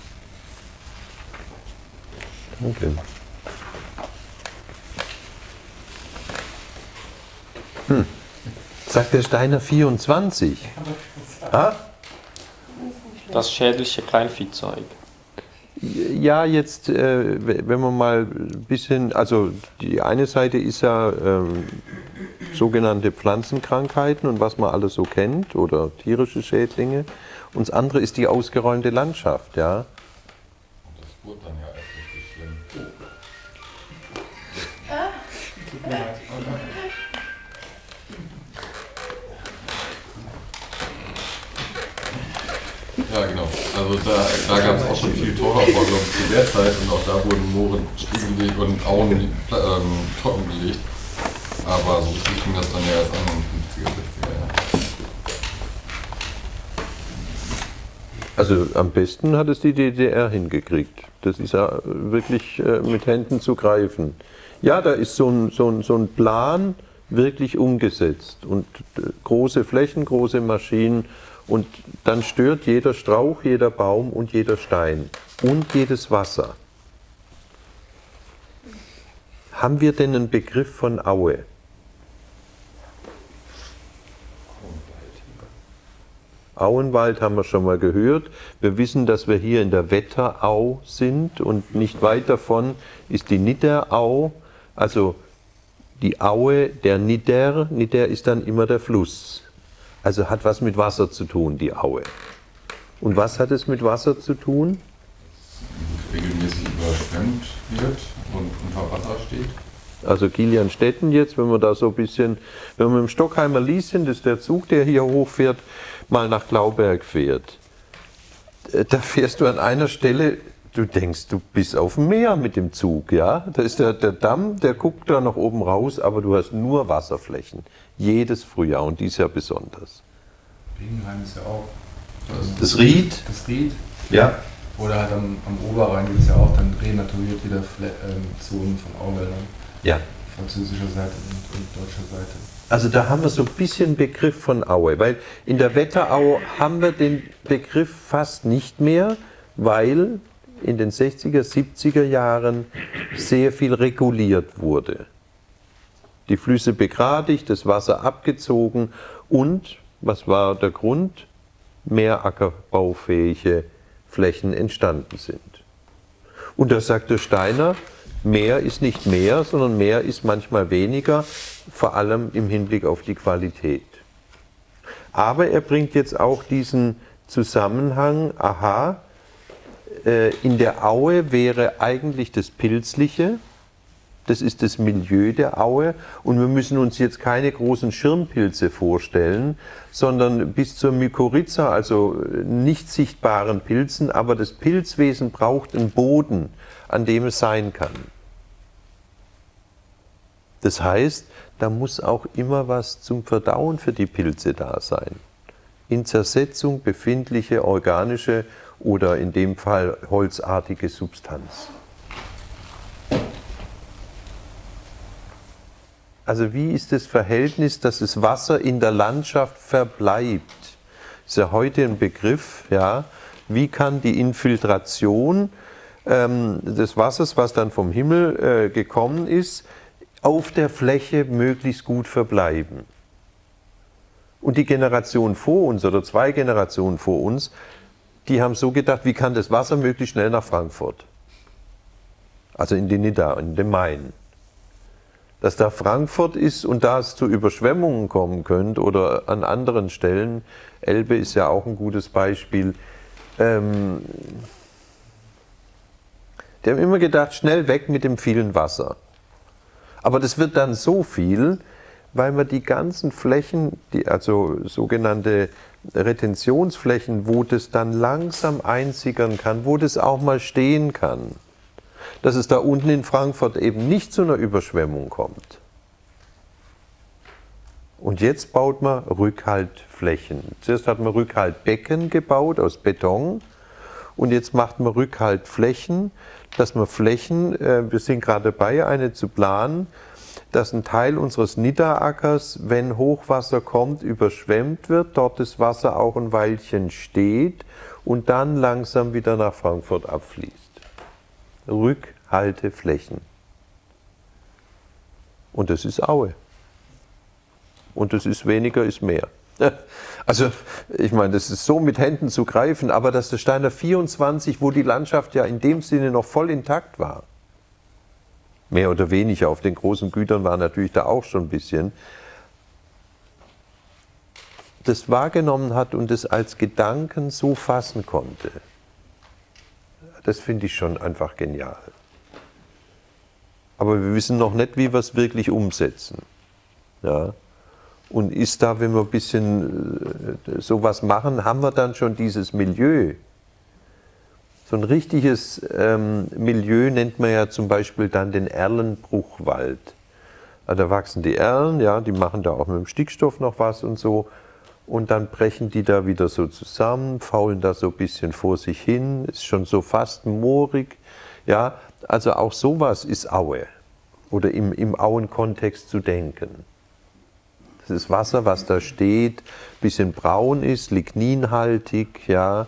A: Okay. Hm. Sagt der Steiner vierundzwanzig? Ah?
F: Das schädliche Kleinviehzeug.
A: Ja, jetzt, äh, wenn man mal ein bisschen, also die eine Seite ist ja ähm, sogenannte Pflanzenkrankheiten und was man alles so kennt oder tierische Schädlinge, und das andere ist die ausgeräumte Landschaft, ja.
E: Und das wurde dann ja erst richtig schlimm.
D: Tut mir leid.
E: Ja, genau. Also da, da gab es auch schon viel Torerfolge zu der Zeit und auch da wurden Mooren stillgelegt und Auen ähm, trockengelegt. Aber so richtig ging das dann ja erst an in den fünfziger, sechziger Jahren.
A: Also am besten hat es die D D R hingekriegt. Das ist ja wirklich äh, mit Händen zu greifen. Ja, da ist so ein, so ein, so ein Plan wirklich umgesetzt und äh, große Flächen, große Maschinen. Und dann stört jeder Strauch, jeder Baum und jeder Stein und jedes Wasser. Haben wir denn einen Begriff von Aue? Auenwald haben wir schon mal gehört. Wir wissen, dass wir hier in der Wetterau sind und nicht weit davon ist die Nidderau, also die Aue der Nidder. Nidder ist dann immer der Fluss. Also hat was mit Wasser zu tun, die Aue. Und was hat es mit Wasser zu tun?
E: Dass regelmäßig überschwemmt wird und unter Wasser steht.
A: Also Kilianstetten jetzt, wenn wir da so ein bisschen, wenn wir mit dem Stockheimer Lieschen, das ist der Zug, der hier hochfährt, mal nach Glauberg fährt. Da fährst du an einer Stelle, du denkst, du bist auf dem Meer mit dem Zug, ja? Da ist der, der Damm, der guckt da nach oben raus, aber du hast nur Wasserflächen. Jedes Frühjahr und dies Jahr besonders.
G: Bingenheim ist ja auch.
A: Das, das Ried?
G: Das Ried.
A: Ja.
G: Oder halt am, am Oberrhein gibt es ja auch dann renaturiert wieder Fle ähm, Zonen von Auwäldern.
A: Ja.
G: Französischer Seite und, und deutscher Seite.
A: Also da haben wir so ein bisschen Begriff von Aue, weil in der Wetterau haben wir den Begriff fast nicht mehr, weil in den sechziger, siebziger Jahren sehr viel reguliert wurde. Die Flüsse begradigt, das Wasser abgezogen und, was war der Grund? Mehr ackerbaufähige Flächen entstanden sind. Und da sagte Steiner, mehr ist nicht mehr, sondern mehr ist manchmal weniger, vor allem im Hinblick auf die Qualität. Aber er bringt jetzt auch diesen Zusammenhang, aha, in der Aue wäre eigentlich das Pilzliche, das ist das Milieu der Aue und wir müssen uns jetzt keine großen Schirmpilze vorstellen, sondern bis zur Mykorrhiza, also nicht sichtbaren Pilzen, aber das Pilzwesen braucht einen Boden, an dem es sein kann. Das heißt, da muss auch immer was zum Verdauen für die Pilze da sein. In Zersetzung befindliche organische oder in dem Fall holzartige Substanz. Also wie ist das Verhältnis, dass das Wasser in der Landschaft verbleibt? Das ist ja heute ein Begriff, ja. Wie kann die Infiltration ähm, des Wassers, was dann vom Himmel äh, gekommen ist, auf der Fläche möglichst gut verbleiben? Und die Generation vor uns oder zwei Generationen vor uns, die haben so gedacht, wie kann das Wasser möglichst schnell nach Frankfurt? Also in die Nidda, in den Main. Dass da Frankfurt ist und da es zu Überschwemmungen kommen könnte oder an anderen Stellen, Elbe ist ja auch ein gutes Beispiel, ähm, Die haben immer gedacht, schnell weg mit dem vielen Wasser. Aber das wird dann so viel, weil man die ganzen Flächen, die, also sogenannte Retentionsflächen, wo das dann langsam einsickern kann, wo das auch mal stehen kann, dass es da unten in Frankfurt eben nicht zu einer Überschwemmung kommt. Und jetzt baut man Rückhaltflächen. Zuerst hat man Rückhaltbecken gebaut aus Beton und jetzt macht man Rückhaltflächen, dass man Flächen, äh, wir sind gerade dabei, eine zu planen, dass ein Teil unseres Niederackers, wenn Hochwasser kommt, überschwemmt wird, dort das Wasser auch ein Weilchen steht und dann langsam wieder nach Frankfurt abfließt. Rückhalteflächen. Und das ist Aue. Und das ist weniger, ist mehr. Also, ich meine, das ist so mit Händen zu greifen, aber dass der Steiner vierundzwanzig, wo die Landschaft ja in dem Sinne noch voll intakt war, mehr oder weniger, auf den großen Gütern war natürlich da auch schon ein bisschen, das wahrgenommen hat und es als Gedanken so fassen konnte, das finde ich schon einfach genial. Aber wir wissen noch nicht, wie wir es wirklich umsetzen. Ja. Und ist da, wenn wir ein bisschen äh, sowas machen, haben wir dann schon dieses Milieu. So ein richtiges ähm, Milieu nennt man ja zum Beispiel dann den Erlenbruchwald. Also da wachsen die Erlen, ja, die machen da auch mit dem Stickstoff noch was und so. Und dann brechen die da wieder so zusammen, faulen da so ein bisschen vor sich hin, ist schon so fast moorig. Ja, also auch sowas ist Aue oder im, im Auenkontext zu denken. Das ist Wasser, was da steht, ein bisschen braun ist, ligninhaltig, ja.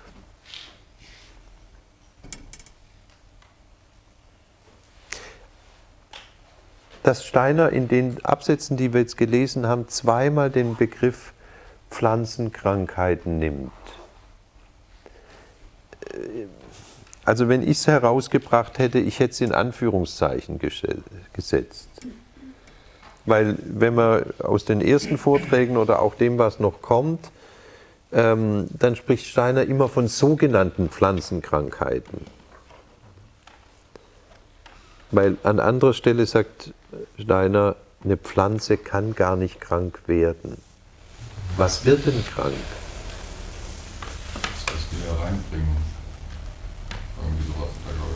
A: Dass Steiner in den Absätzen, die wir jetzt gelesen haben, zweimal den Begriff Pflanzenkrankheiten nimmt. Also wenn ich es herausgebracht hätte, ich hätte es in Anführungszeichen gesetzt. Weil wenn man aus den ersten Vorträgen oder auch dem, was noch kommt, ähm, dann spricht Steiner immer von sogenannten Pflanzenkrankheiten. Weil an anderer Stelle sagt Steiner, eine Pflanze kann gar nicht krank werden. Was wird denn krank?
E: Das, was wir da reinbringen. Irgendwie sowas hat er, glaube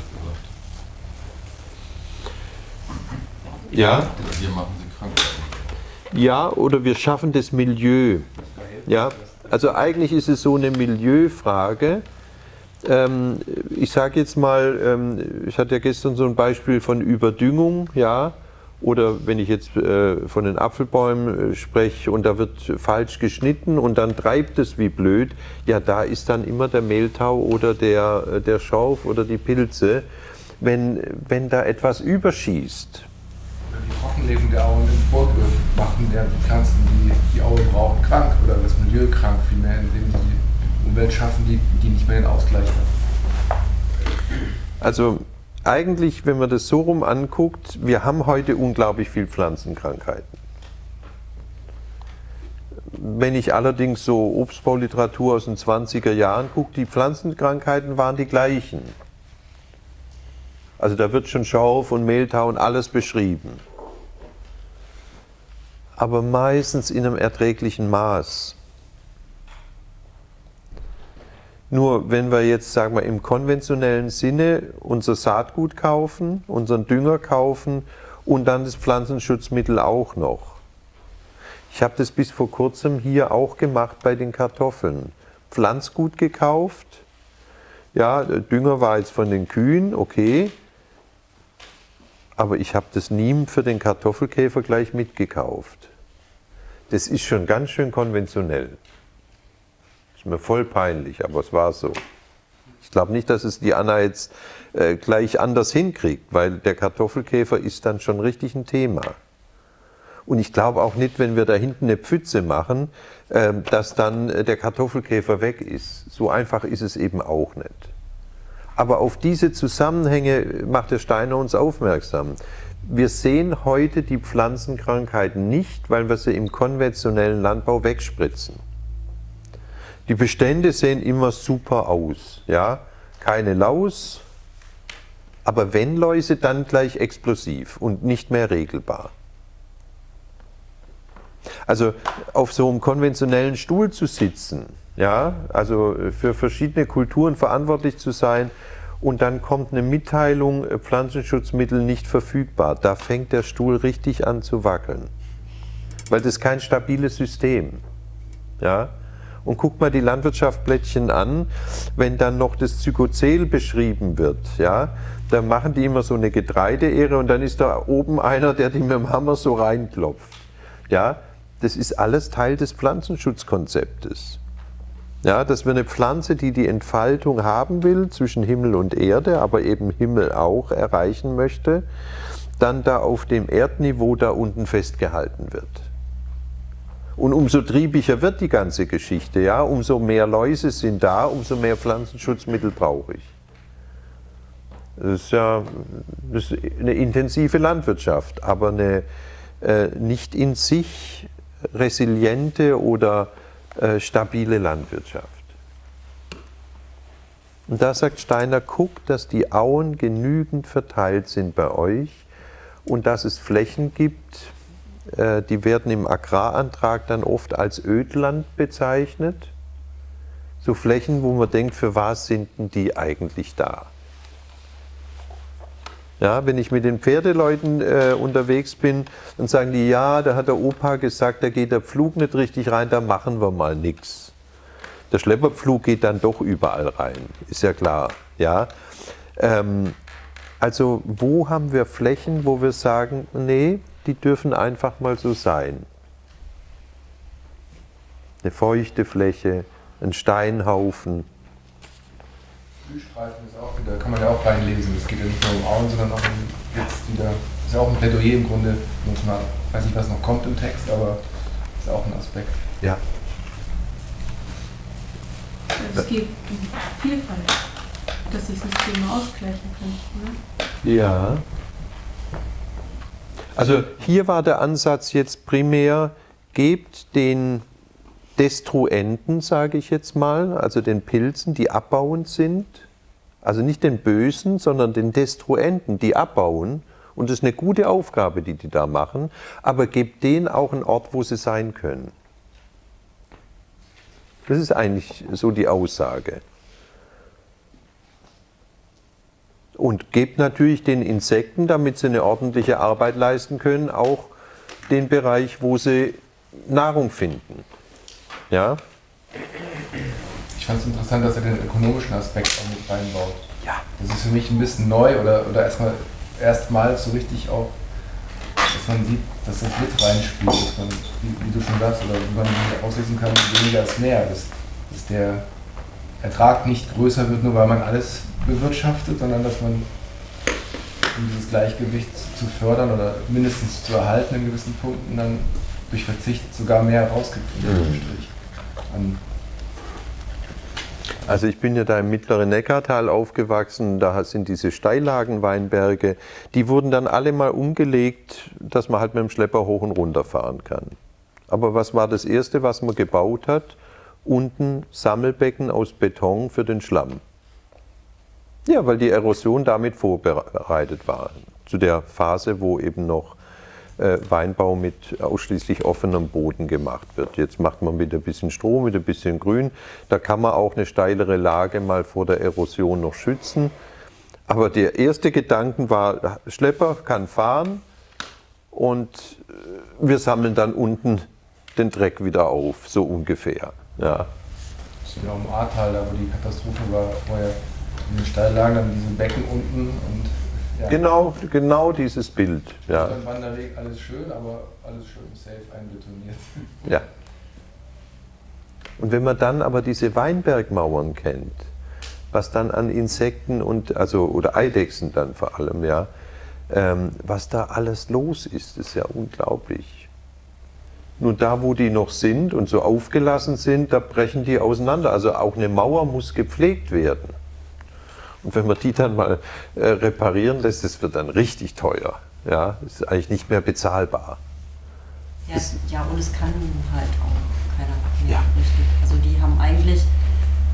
E: ich, gesagt.
A: Ja.
E: Wir machen sie krank.
A: Ja, oder wir schaffen das Milieu. Ja, also eigentlich ist es so eine Milieufrage. Ähm, ich sage jetzt mal, ähm, ich hatte ja gestern so ein Beispiel von Überdüngung, ja, oder wenn ich jetzt äh, von den Apfelbäumen äh, spreche und da wird falsch geschnitten und dann treibt es wie blöd, ja, da ist dann immer der Mehltau oder der, äh, der Schorf oder die Pilze, wenn, wenn da etwas überschießt.
G: Die Trockenlegung der Auen im Vorgriff machen der die Pflanzen, die die Aue brauchen, krank oder das Milieu krank, vielmehr, indem sie die Umwelt schaffen, die, die nicht mehr den Ausgleich hat.
A: Also eigentlich, wenn man das so rum anguckt, wir haben heute unglaublich viel Pflanzenkrankheiten. Wenn ich allerdings so Obstbauliteratur aus den zwanziger Jahren gucke, die Pflanzenkrankheiten waren die gleichen. Also da wird schon Schorf und Mehltau und alles beschrieben. Aber meistens in einem erträglichen Maß. Nur wenn wir jetzt, sagen wir, im konventionellen Sinne unser Saatgut kaufen, unseren Dünger kaufen und dann das Pflanzenschutzmittel auch noch. Ich habe das bis vor kurzem hier auch gemacht bei den Kartoffeln. Pflanzgut gekauft, ja, Dünger war jetzt von den Kühen, okay. Aber ich habe das nie für den Kartoffelkäfer gleich mitgekauft. Das ist schon ganz schön konventionell. Ist mir voll peinlich, aber es war so. Ich glaube nicht, dass es die Anna jetzt äh, gleich anders hinkriegt, weil der Kartoffelkäfer ist dann schon richtig ein Thema. Und ich glaube auch nicht, wenn wir da hinten eine Pfütze machen, äh, dass dann der Kartoffelkäfer weg ist. So einfach ist es eben auch nicht. Aber auf diese Zusammenhänge macht der Steiner uns aufmerksam. Wir sehen heute die Pflanzenkrankheiten nicht, weil wir sie im konventionellen Landbau wegspritzen. Die Bestände sehen immer super aus. Ja? Keine Laus, Aber wenn Läuse, dann gleich explosiv und nicht mehr regelbar. Also auf so einem konventionellen Stuhl zu sitzen, ja, also für verschiedene Kulturen verantwortlich zu sein und dann kommt eine Mitteilung, Pflanzenschutzmittel nicht verfügbar, da fängt der Stuhl richtig an zu wackeln. Weil das ist kein stabiles System. Ja? Und guck mal die Landwirtschaftsblättchen an, wenn dann noch das Zykozel beschrieben wird, ja, dann machen die immer so eine Getreideähre und dann ist da oben einer, der die mit dem Hammer so reinklopft. Ja? Das ist alles Teil des Pflanzenschutzkonzeptes. Ja, dass wir eine Pflanze, die die Entfaltung haben will zwischen Himmel und Erde, aber eben Himmel auch erreichen möchte, dann da auf dem Erdniveau da unten festgehalten wird. Und umso triebiger wird die ganze Geschichte, ja, umso mehr Läuse sind da, umso mehr Pflanzenschutzmittel brauche ich. Das ist ja das ist eine intensive Landwirtschaft, aber eine äh, nicht in sich resiliente oder äh, stabile Landwirtschaft. Und da sagt Steiner, guckt, dass die Auen genügend verteilt sind bei euch und dass es Flächen gibt, äh, die werden im Agrarantrag dann oft als Ödland bezeichnet. So Flächen, wo man denkt, für was sind denn die eigentlich da? Ja, wenn ich mit den Pferdeleuten äh, unterwegs bin, dann sagen die, ja, da hat der Opa gesagt, da geht der Pflug nicht richtig rein, da machen wir mal nichts. Der Schlepperpflug geht dann doch überall rein, ist ja klar. Ja? Ähm, also wo haben wir Flächen, wo wir sagen, nee, die dürfen einfach mal so sein. Eine feuchte Fläche, ein Steinhaufen.
G: Blühstreifen ist auch wieder, kann man ja auch reinlesen. Es geht ja nicht nur um Auen, sondern auch um jetzt wieder, ist ja auch ein Plädoyer im Grunde. Ich weiß nicht, was noch kommt im Text, aber ist auch ein Aspekt.
A: Ja.
I: Es geht um Vielfalt, dass sich Systeme ausgleichen können. Ne?
A: Ja. Also hier war der Ansatz jetzt primär, gebt den Destruenten, sage ich jetzt mal, also den Pilzen, die abbauend sind, also nicht den Bösen, sondern den Destruenten, die abbauen. Und das ist eine gute Aufgabe, die die da machen, aber gebt denen auch einen Ort, wo sie sein können. Das ist eigentlich so die Aussage. Und gebt natürlich den Insekten, damit sie eine ordentliche Arbeit leisten können, auch den Bereich, wo sie Nahrung finden. Ja?
G: Ich fand es interessant, dass er den ökonomischen Aspekt auch mit reinbaut.
A: Ja.
G: Das ist für mich ein bisschen neu oder, oder erstmal erstmals so richtig auch, dass man sieht, dass das mit reinspielt, dass man, wie, wie du schon sagst, oder wie man auslesen kann, weniger ist mehr, dass, dass der Ertrag nicht größer wird, nur weil man alles bewirtschaftet, sondern dass man, um dieses Gleichgewicht zu fördern oder mindestens zu erhalten in gewissen Punkten, dann durch Verzicht sogar mehr rauskriegt. Mhm.
A: Also ich bin ja da im mittleren Neckartal aufgewachsen, da sind diese Steillagenweinberge, die wurden dann alle mal umgelegt, dass man halt mit dem Schlepper hoch und runter fahren kann. Aber was war das Erste, was man gebaut hat? Unten Sammelbecken aus Beton für den Schlamm. Ja, weil die Erosion damit vorbereitet war, zu der Phase, wo eben noch äh, Weinbau mit ausschließlich offenem Boden gemacht wird. Jetzt macht man mit ein bisschen Stroh, mit ein bisschen Grün, da kann man auch eine steilere Lage mal vor der Erosion noch schützen. Aber der erste Gedanke war, Schlepper kann fahren und wir sammeln dann unten den Dreck wieder auf, so ungefähr. Ja.
G: Das ist genau im Ahrtal, da wo die Katastrophe war, vorher in den Steillagen, dann diese Becken unten und ja.
A: Genau, genau dieses Bild. Ja.
G: Beim Wanderweg alles schön, aber alles schön safe einbetoniert.
A: Ja. Und wenn man dann aber diese Weinbergmauern kennt, was dann an Insekten und also oder Eidechsen dann vor allem, ja, ähm, was da alles los ist, ist ja unglaublich. Nur da, wo die noch sind und so aufgelassen sind, da brechen die auseinander. Also auch eine Mauer muss gepflegt werden. Und wenn man die dann mal äh, reparieren lässt, das wird dann richtig teuer. Ja, das ist eigentlich nicht mehr bezahlbar.
J: Ja, ja, und es kann halt auch keiner mehr
A: ja.
J: richtig. Also die haben eigentlich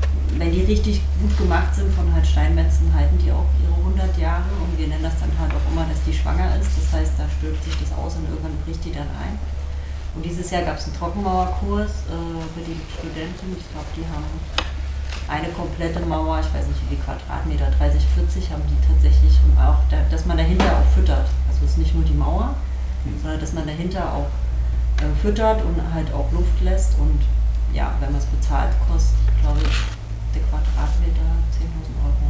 J: wenn die richtig gut gemacht sind von halt Steinmetzen, halten die auch ihre hundert Jahre und wir nennen das dann halt auch immer, dass die schwanger ist. Das heißt, da stülpt sich das aus und irgendwann bricht die dann ein. Und dieses Jahr gab es einen Trockenmauerkurs äh, für die Studenten. Ich glaube, die haben eine komplette Mauer, ich weiß nicht wie viel Quadratmeter, dreißig, vierzig haben die tatsächlich, um auch, da, dass man dahinter auch füttert. Also es ist nicht nur die Mauer, sondern dass man dahinter auch äh, füttert und halt auch Luft lässt. Und ja, wenn man es bezahlt, kostet, glaube ich, der Quadratmeter zehntausend Euro.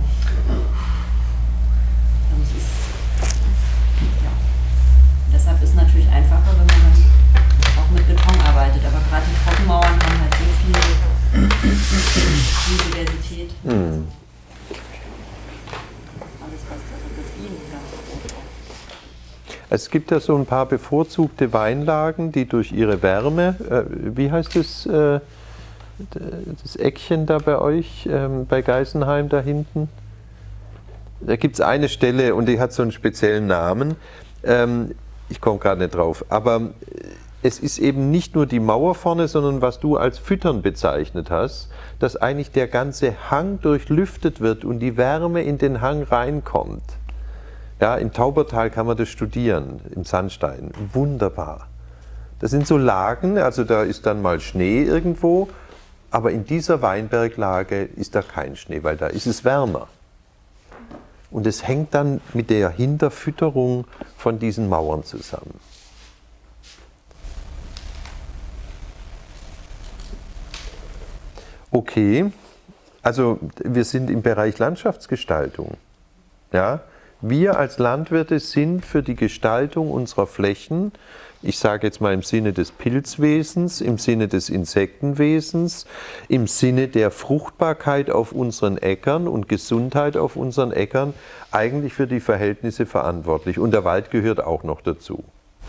J: Also es ist, ja. Deshalb ist es natürlich einfacher, wenn man dann auch mit Beton arbeitet. Aber gerade die Trockenmauern haben halt so viel Biodiversität.
A: Hm.
J: Alles, was da so befliegen kann.
A: Es gibt ja so ein paar bevorzugte Weinlagen, die durch ihre Wärme, äh, wie heißt es, äh, das Eckchen da bei euch, ähm, bei Geisenheim da hinten? Da gibt es eine Stelle und die hat so einen speziellen Namen. Ähm, ich komme gerade nicht drauf. Aber es ist eben nicht nur die Mauer vorne, sondern was du als Füttern bezeichnet hast, dass eigentlich der ganze Hang durchlüftet wird und die Wärme in den Hang reinkommt. Ja, in Taubertal kann man das studieren, im Sandstein. Wunderbar. Das sind so Lagen, also da ist dann mal Schnee irgendwo, aber in dieser Weinberglage ist da kein Schnee, weil da ist es wärmer. Und es hängt dann mit der Hinterfütterung von diesen Mauern zusammen. Okay, also wir sind im Bereich Landschaftsgestaltung. Ja? Wir als Landwirte sind für die Gestaltung unserer Flächen, ich sage jetzt mal im Sinne des Pilzwesens, im Sinne des Insektenwesens, im Sinne der Fruchtbarkeit auf unseren Äckern und Gesundheit auf unseren Äckern, eigentlich für die Verhältnisse verantwortlich. Und der Wald gehört auch noch dazu.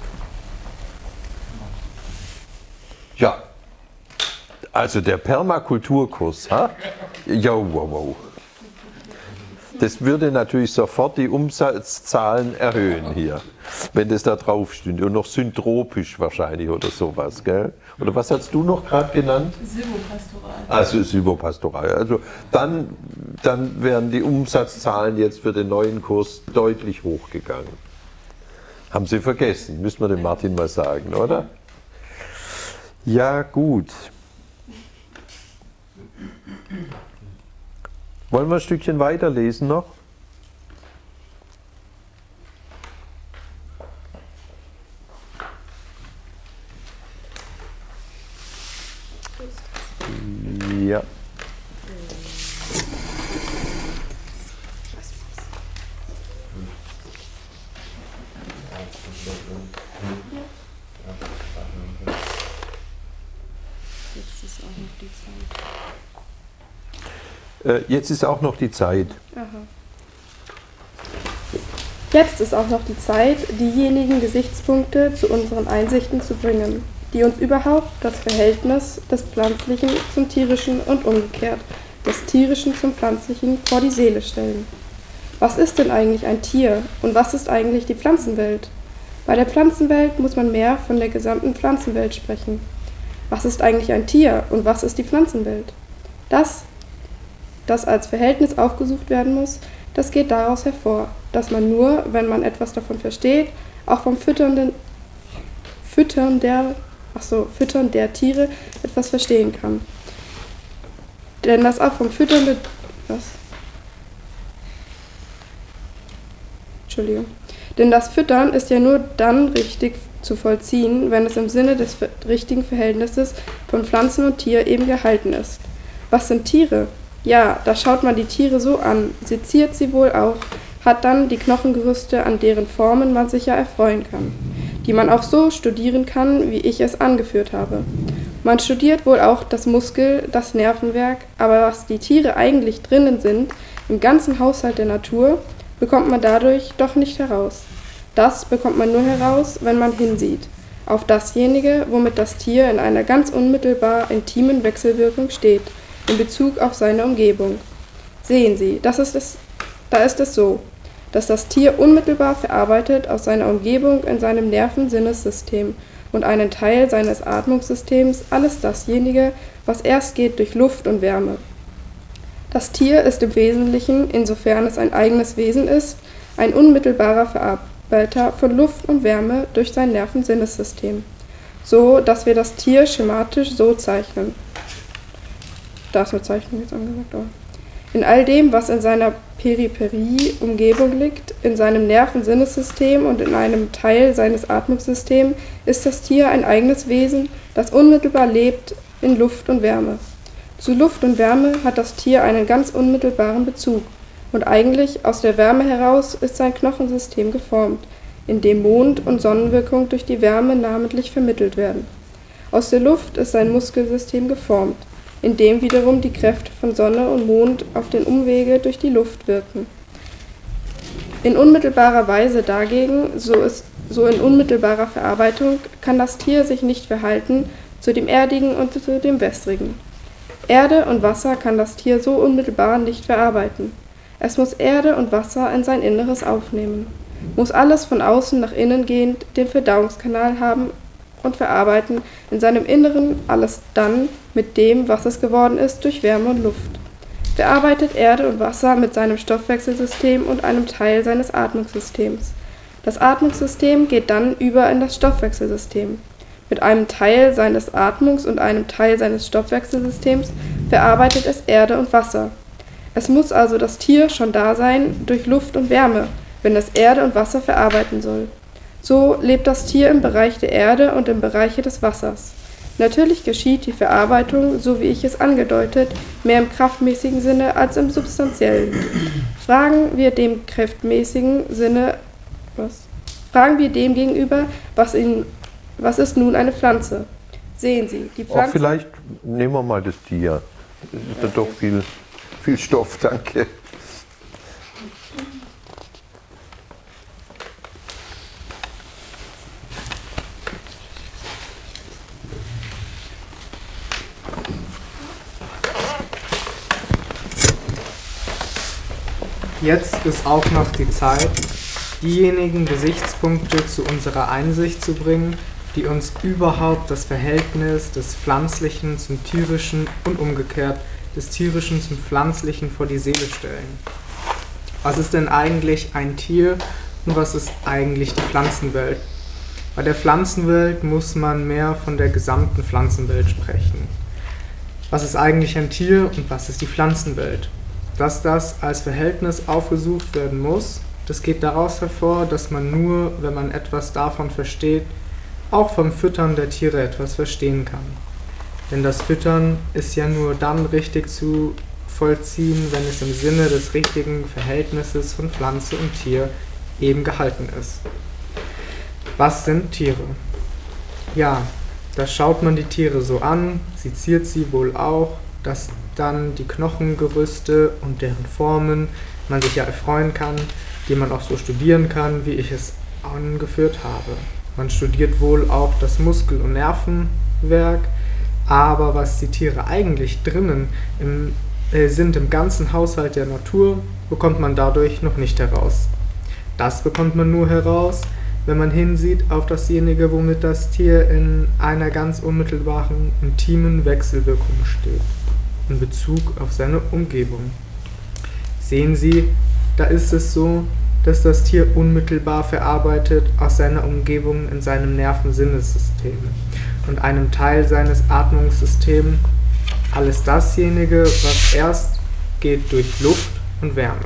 A: Ja, also der Permakulturkurs, ha? Ja, wow, wow. Das würde natürlich sofort die Umsatzzahlen erhöhen hier, wenn das da drauf stünde. Und noch syntropisch wahrscheinlich oder sowas, gell? Oder was hast du noch gerade genannt?
I: Silvopastoral.
A: Also Silvopastoral. Also dann, dann wären die Umsatzzahlen jetzt für den neuen Kurs deutlich hochgegangen. Haben Sie vergessen, müssen wir dem Martin mal sagen, oder? Ja, gut. Wollen wir ein Stückchen weiterlesen noch? Ja.
H: Jetzt ist auch noch die Zeit.
A: Jetzt ist auch noch die Zeit.
C: Aha. Jetzt ist auch noch die Zeit, diejenigen Gesichtspunkte zu unseren Einsichten zu bringen, die uns überhaupt das Verhältnis des Pflanzlichen zum Tierischen und umgekehrt, des Tierischen zum Pflanzlichen vor die Seele stellen. Was ist denn eigentlich ein Tier und was ist eigentlich die Pflanzenwelt? Bei der Pflanzenwelt muss man mehr von der gesamten Pflanzenwelt sprechen. Was ist eigentlich ein Tier und was ist die Pflanzenwelt? Das das als Verhältnis aufgesucht werden muss, das geht daraus hervor, dass man nur, wenn man etwas davon versteht, auch vom Füttern, Füttern, der, ach so, Füttern der Tiere etwas verstehen kann. Denn das auch vom Füttern der, was? Entschuldigung. Denn das Füttern ist ja nur dann richtig zu vollziehen, wenn es im Sinne des richtigen Verhältnisses von Pflanzen und Tier eben gehalten ist. Was sind Tiere? Ja, da schaut man die Tiere so an, seziert sie wohl auch, hat dann die Knochengerüste, an deren Formen man sich ja erfreuen kann, die man auch so studieren kann, wie ich es angeführt habe. Man studiert wohl auch das Muskel, das Nervenwerk, aber was die Tiere eigentlich drinnen sind, im ganzen Haushalt der Natur, bekommt man dadurch doch nicht heraus. Das bekommt man nur heraus, wenn man hinsieht, auf dasjenige, womit das Tier in einer ganz unmittelbar intimen Wechselwirkung steht, in Bezug auf seine Umgebung. Sehen Sie, das ist es, da ist es so, dass das Tier unmittelbar verarbeitet aus seiner Umgebung in seinem Nervensinnessystem und einen Teil seines Atmungssystems alles dasjenige, was erst geht durch Luft und Wärme.
K: Das Tier ist im Wesentlichen, insofern es ein eigenes Wesen ist, ein unmittelbarer Verarbeiter von Luft und Wärme durch sein Nervensinnessystem, so dass wir das Tier schematisch so zeichnen. Da ist eine Zeichnung jetzt angesagt, aber in all dem, was in seiner Peripherie, Umgebung liegt, in seinem Nervensinnessystem und in einem Teil seines Atmungssystems, ist das Tier ein eigenes Wesen, das unmittelbar lebt in Luft und Wärme. Zu Luft und Wärme hat das Tier einen ganz unmittelbaren Bezug, und eigentlich aus der Wärme heraus ist sein Knochensystem geformt, in dem Mond- und Sonnenwirkung durch die Wärme namentlich vermittelt werden. Aus der Luft ist sein Muskelsystem geformt, in dem wiederum die Kräfte von Sonne und Mond auf den Umwege durch die Luft wirken. In unmittelbarer Weise dagegen, so, ist, so in unmittelbarer Verarbeitung, kann das Tier sich nicht verhalten zu dem Erdigen und zu dem Wässrigen. Erde und Wasser kann das Tier so unmittelbar nicht verarbeiten. Es muss Erde und Wasser in sein Inneres aufnehmen, muss alles von außen nach innen gehend den Verdauungskanal haben und verarbeiten in seinem Inneren alles dann mit dem, was es geworden ist, durch Wärme und Luft. Verarbeitet Erde und Wasser mit seinem Stoffwechselsystem und einem Teil seines Atmungssystems. Das Atmungssystem geht dann über in das Stoffwechselsystem. Mit einem Teil seines Atmungs- und einem Teil seines Stoffwechselsystems verarbeitet es Erde und Wasser. Es muss also das Tier schon da sein durch Luft und Wärme, wenn es Erde und Wasser verarbeiten soll. So lebt das Tier im Bereich der Erde und im Bereich des Wassers. Natürlich geschieht die Verarbeitung, so wie ich es angedeutet, mehr im kraftmäßigen Sinne als im substanziellen. Fragen wir dem kräftmäßigen Sinne, was? Fragen wir dem gegenüber, was, in, was ist nun eine Pflanze? Sehen Sie, die Pflanze...
A: Auch vielleicht nehmen wir mal das Tier. Das ist ja doch viel, viel Stoff, danke.
L: Jetzt ist auch noch die Zeit, diejenigen Gesichtspunkte zu unserer Einsicht zu bringen, die uns überhaupt das Verhältnis des Pflanzlichen zum Tierischen und umgekehrt des Tierischen zum Pflanzlichen vor die Seele stellen. Was ist denn eigentlich ein Tier und was ist eigentlich die Pflanzenwelt? Bei der Pflanzenwelt muss man mehr von der gesamten Pflanzenwelt sprechen. Was ist eigentlich ein Tier und was ist die Pflanzenwelt? Dass das als Verhältnis aufgesucht werden muss, das geht daraus hervor, dass man nur, wenn man etwas davon versteht, auch vom Füttern der Tiere etwas verstehen kann. Denn das Füttern ist ja nur dann richtig zu vollziehen, wenn es im Sinne des richtigen Verhältnisses von Pflanze und Tier eben gehalten ist. Was sind Tiere? Ja, da schaut man die Tiere so an, seziert sie wohl auch, dass dann die Knochengerüste und deren Formen man sich ja erfreuen kann, die man auch so studieren kann, wie ich es angeführt habe. Man studiert wohl auch das Muskel- und Nervenwerk, aber was die Tiere eigentlich drinnen im, äh, sind im ganzen Haushalt der Natur, bekommt man dadurch noch nicht heraus. Das bekommt man nur heraus, wenn man hinsieht auf dasjenige, womit das Tier in einer ganz unmittelbaren, intimen Wechselwirkung steht, in Bezug auf seine Umgebung. Sehen Sie, da ist es so, dass das Tier unmittelbar verarbeitet aus seiner Umgebung in seinem Nervensinnessystem und einem Teil seines Atmungssystems. Alles dasjenige, was erst geht durch Luft und Wärme.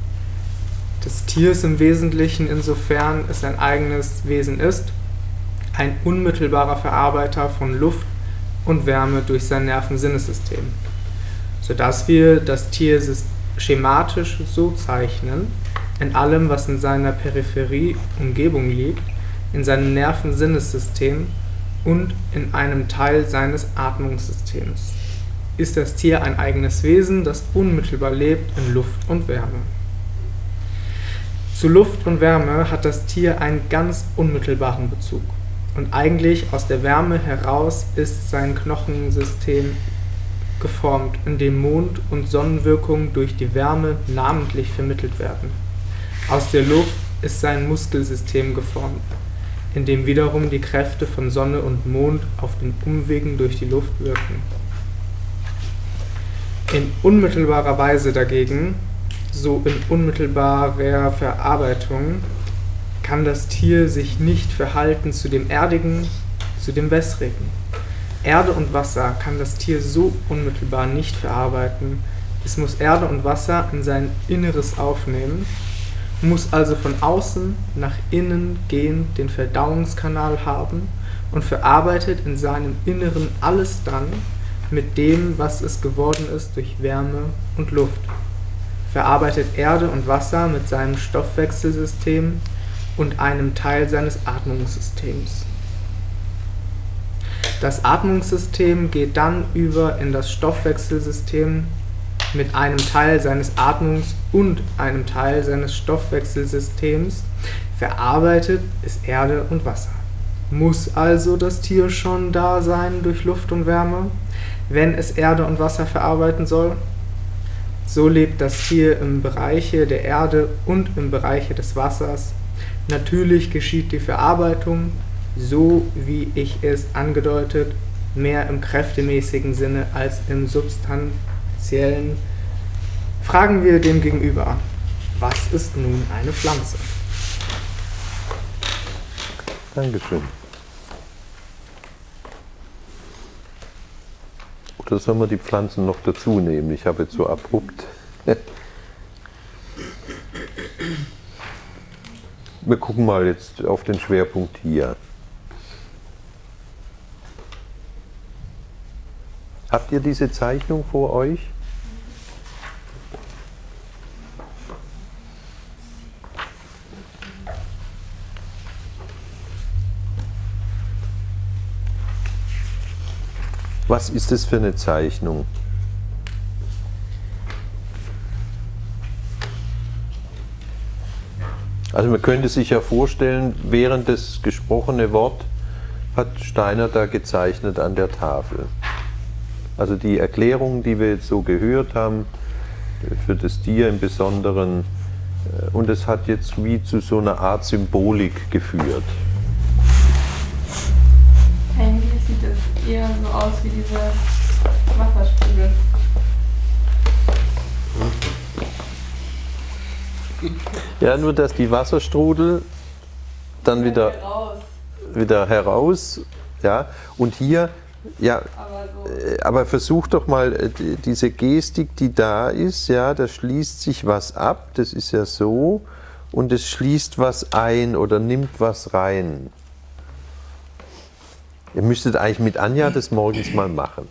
L: Das Tier ist im Wesentlichen, insofern es ein eigenes Wesen ist, ein unmittelbarer Verarbeiter von Luft und Wärme durch sein Nervensinnessystem, sodass wir das Tier schematisch so zeichnen, in allem, was in seiner Peripherie Umgebung liegt, in seinem Nervensinnessystem und in einem Teil seines Atmungssystems. Ist das Tier ein eigenes Wesen, das unmittelbar lebt in Luft und Wärme. Zu Luft und Wärme hat das Tier einen ganz unmittelbaren Bezug. Und eigentlich aus der Wärme heraus ist sein Knochensystem geformt, in dem Mond- und Sonnenwirkung durch die Wärme namentlich vermittelt werden. Aus der Luft ist sein Muskelsystem geformt, in dem wiederum die Kräfte von Sonne und Mond auf den Umwegen durch die Luft wirken. In unmittelbarer Weise dagegen, so in unmittelbarer Verarbeitung, kann das Tier sich nicht verhalten zu dem Erdigen, zu dem Wässrigen. Erde und Wasser kann das Tier so unmittelbar nicht verarbeiten. Es muss Erde und Wasser in sein Inneres aufnehmen, muss also von außen nach innen gehend den Verdauungskanal haben und verarbeitet in seinem Inneren alles dann mit dem, was es geworden ist durch Wärme und Luft. Verarbeitet Erde und Wasser mit seinem Stoffwechselsystem und einem Teil seines Atmungssystems. Das Atmungssystem geht dann über in das Stoffwechselsystem mit einem Teil seines Atmungs- und einem Teil seines Stoffwechselsystems. Verarbeitet ist Erde und Wasser. Muss also das Tier schon da sein durch Luft und Wärme, wenn es Erde und Wasser verarbeiten soll? So lebt das Tier im Bereiche der Erde und im Bereiche des Wassers. Natürlich geschieht die Verarbeitung, so wie ich es angedeutet, mehr im kräftemäßigen Sinne als im substanziellen. Fragen wir dem Gegenüber, was ist nun eine Pflanze?
A: Dankeschön. Oder sollen wir die Pflanzen noch dazu nehmen? Ich habe jetzt so abrupt. Wir gucken mal jetzt auf den Schwerpunkt hier. Habt ihr diese Zeichnung vor euch? Was ist das für eine Zeichnung? Also man könnte sich ja vorstellen, während das gesprochene Wort hat Steiner da gezeichnet an der Tafel. Also die Erklärungen, die wir jetzt so gehört haben, für das Tier im Besonderen, und es hat jetzt wie zu so einer Art Symbolik geführt.
I: Eigentlich sieht es eher so aus wie diese Wassersprudel.
A: Ja, nur dass die Wasserstrudel dann wieder heraus, wieder heraus ja, und hier, ja, aber, so. aber versuch doch mal diese Gestik, die da ist, ja, da schließt sich was ab, das ist ja so, und es schließt was ein oder nimmt was rein. Ihr müsstet eigentlich mit Anja das morgens mal machen.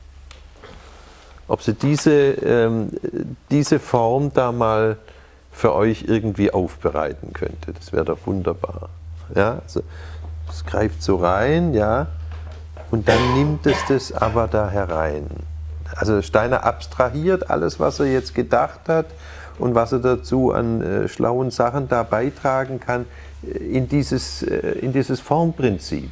A: Ob sie diese, ähm, diese Form da mal für euch irgendwie aufbereiten könnte. Das wäre doch wunderbar. Ja, also es greift so rein, ja, und dann nimmt es das aber da herein. Also Steiner abstrahiert alles, was er jetzt gedacht hat und was er dazu an äh, schlauen Sachen da beitragen kann, in dieses, äh, in dieses Formprinzip.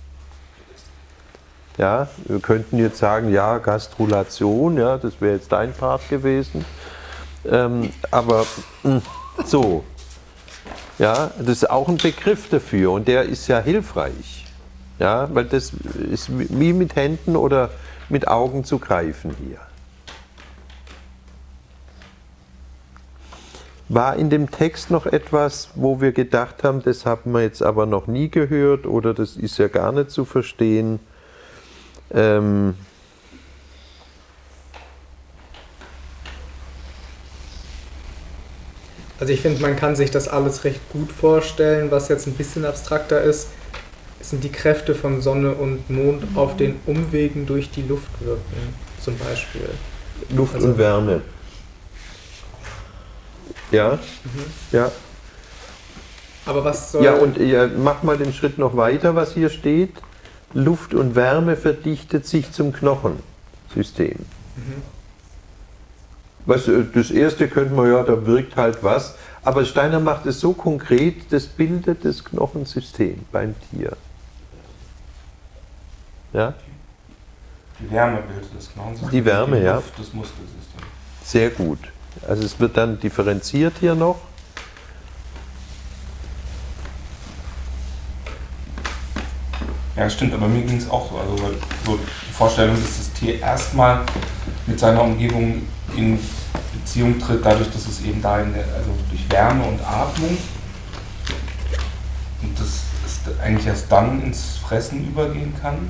A: Ja, wir könnten jetzt sagen, ja, Gastrulation, ja, das wäre jetzt dein Part gewesen. Ähm, aber mh, so, ja, das ist auch ein Begriff dafür und der ist ja hilfreich, ja, weil das ist wie mit Händen oder mit Augen zu greifen hier. War in dem Text noch etwas, wo wir gedacht haben, das haben wir jetzt aber noch nie gehört oder das ist ja gar nicht zu verstehen? Ähm,
L: Also ich finde, man kann sich das alles recht gut vorstellen. Was jetzt ein bisschen abstrakter ist, sind die Kräfte von Sonne und Mond mhm. auf den Umwegen durch die Luft wirken, zum Beispiel.
A: Luft also, und Wärme. Ja, mhm. ja.
L: Aber was soll...
A: Ja, und ja, mach mal den Schritt noch weiter, was hier steht. Luft und Wärme verdichtet sich zum Knochensystem. Mhm. Was, das erste könnte man ja, da wirkt halt was, aber Steiner macht es so konkret, das bildet das Knochensystem beim Tier. Ja?
B: Die Wärme bildet das Knochensystem.
A: Die Wärme,
B: die
A: ja.
B: Luft, das Muskelsystem.
A: Sehr gut. Also es wird dann differenziert hier noch.
B: Ja, stimmt, aber mir ging es auch so. Also so die Vorstellung, dass das Tier erstmal mit seiner Umgebung in Beziehung tritt, dadurch, dass es eben da in der, also durch Wärme und Atmung, und das ist eigentlich erst dann ins Fressen übergehen kann.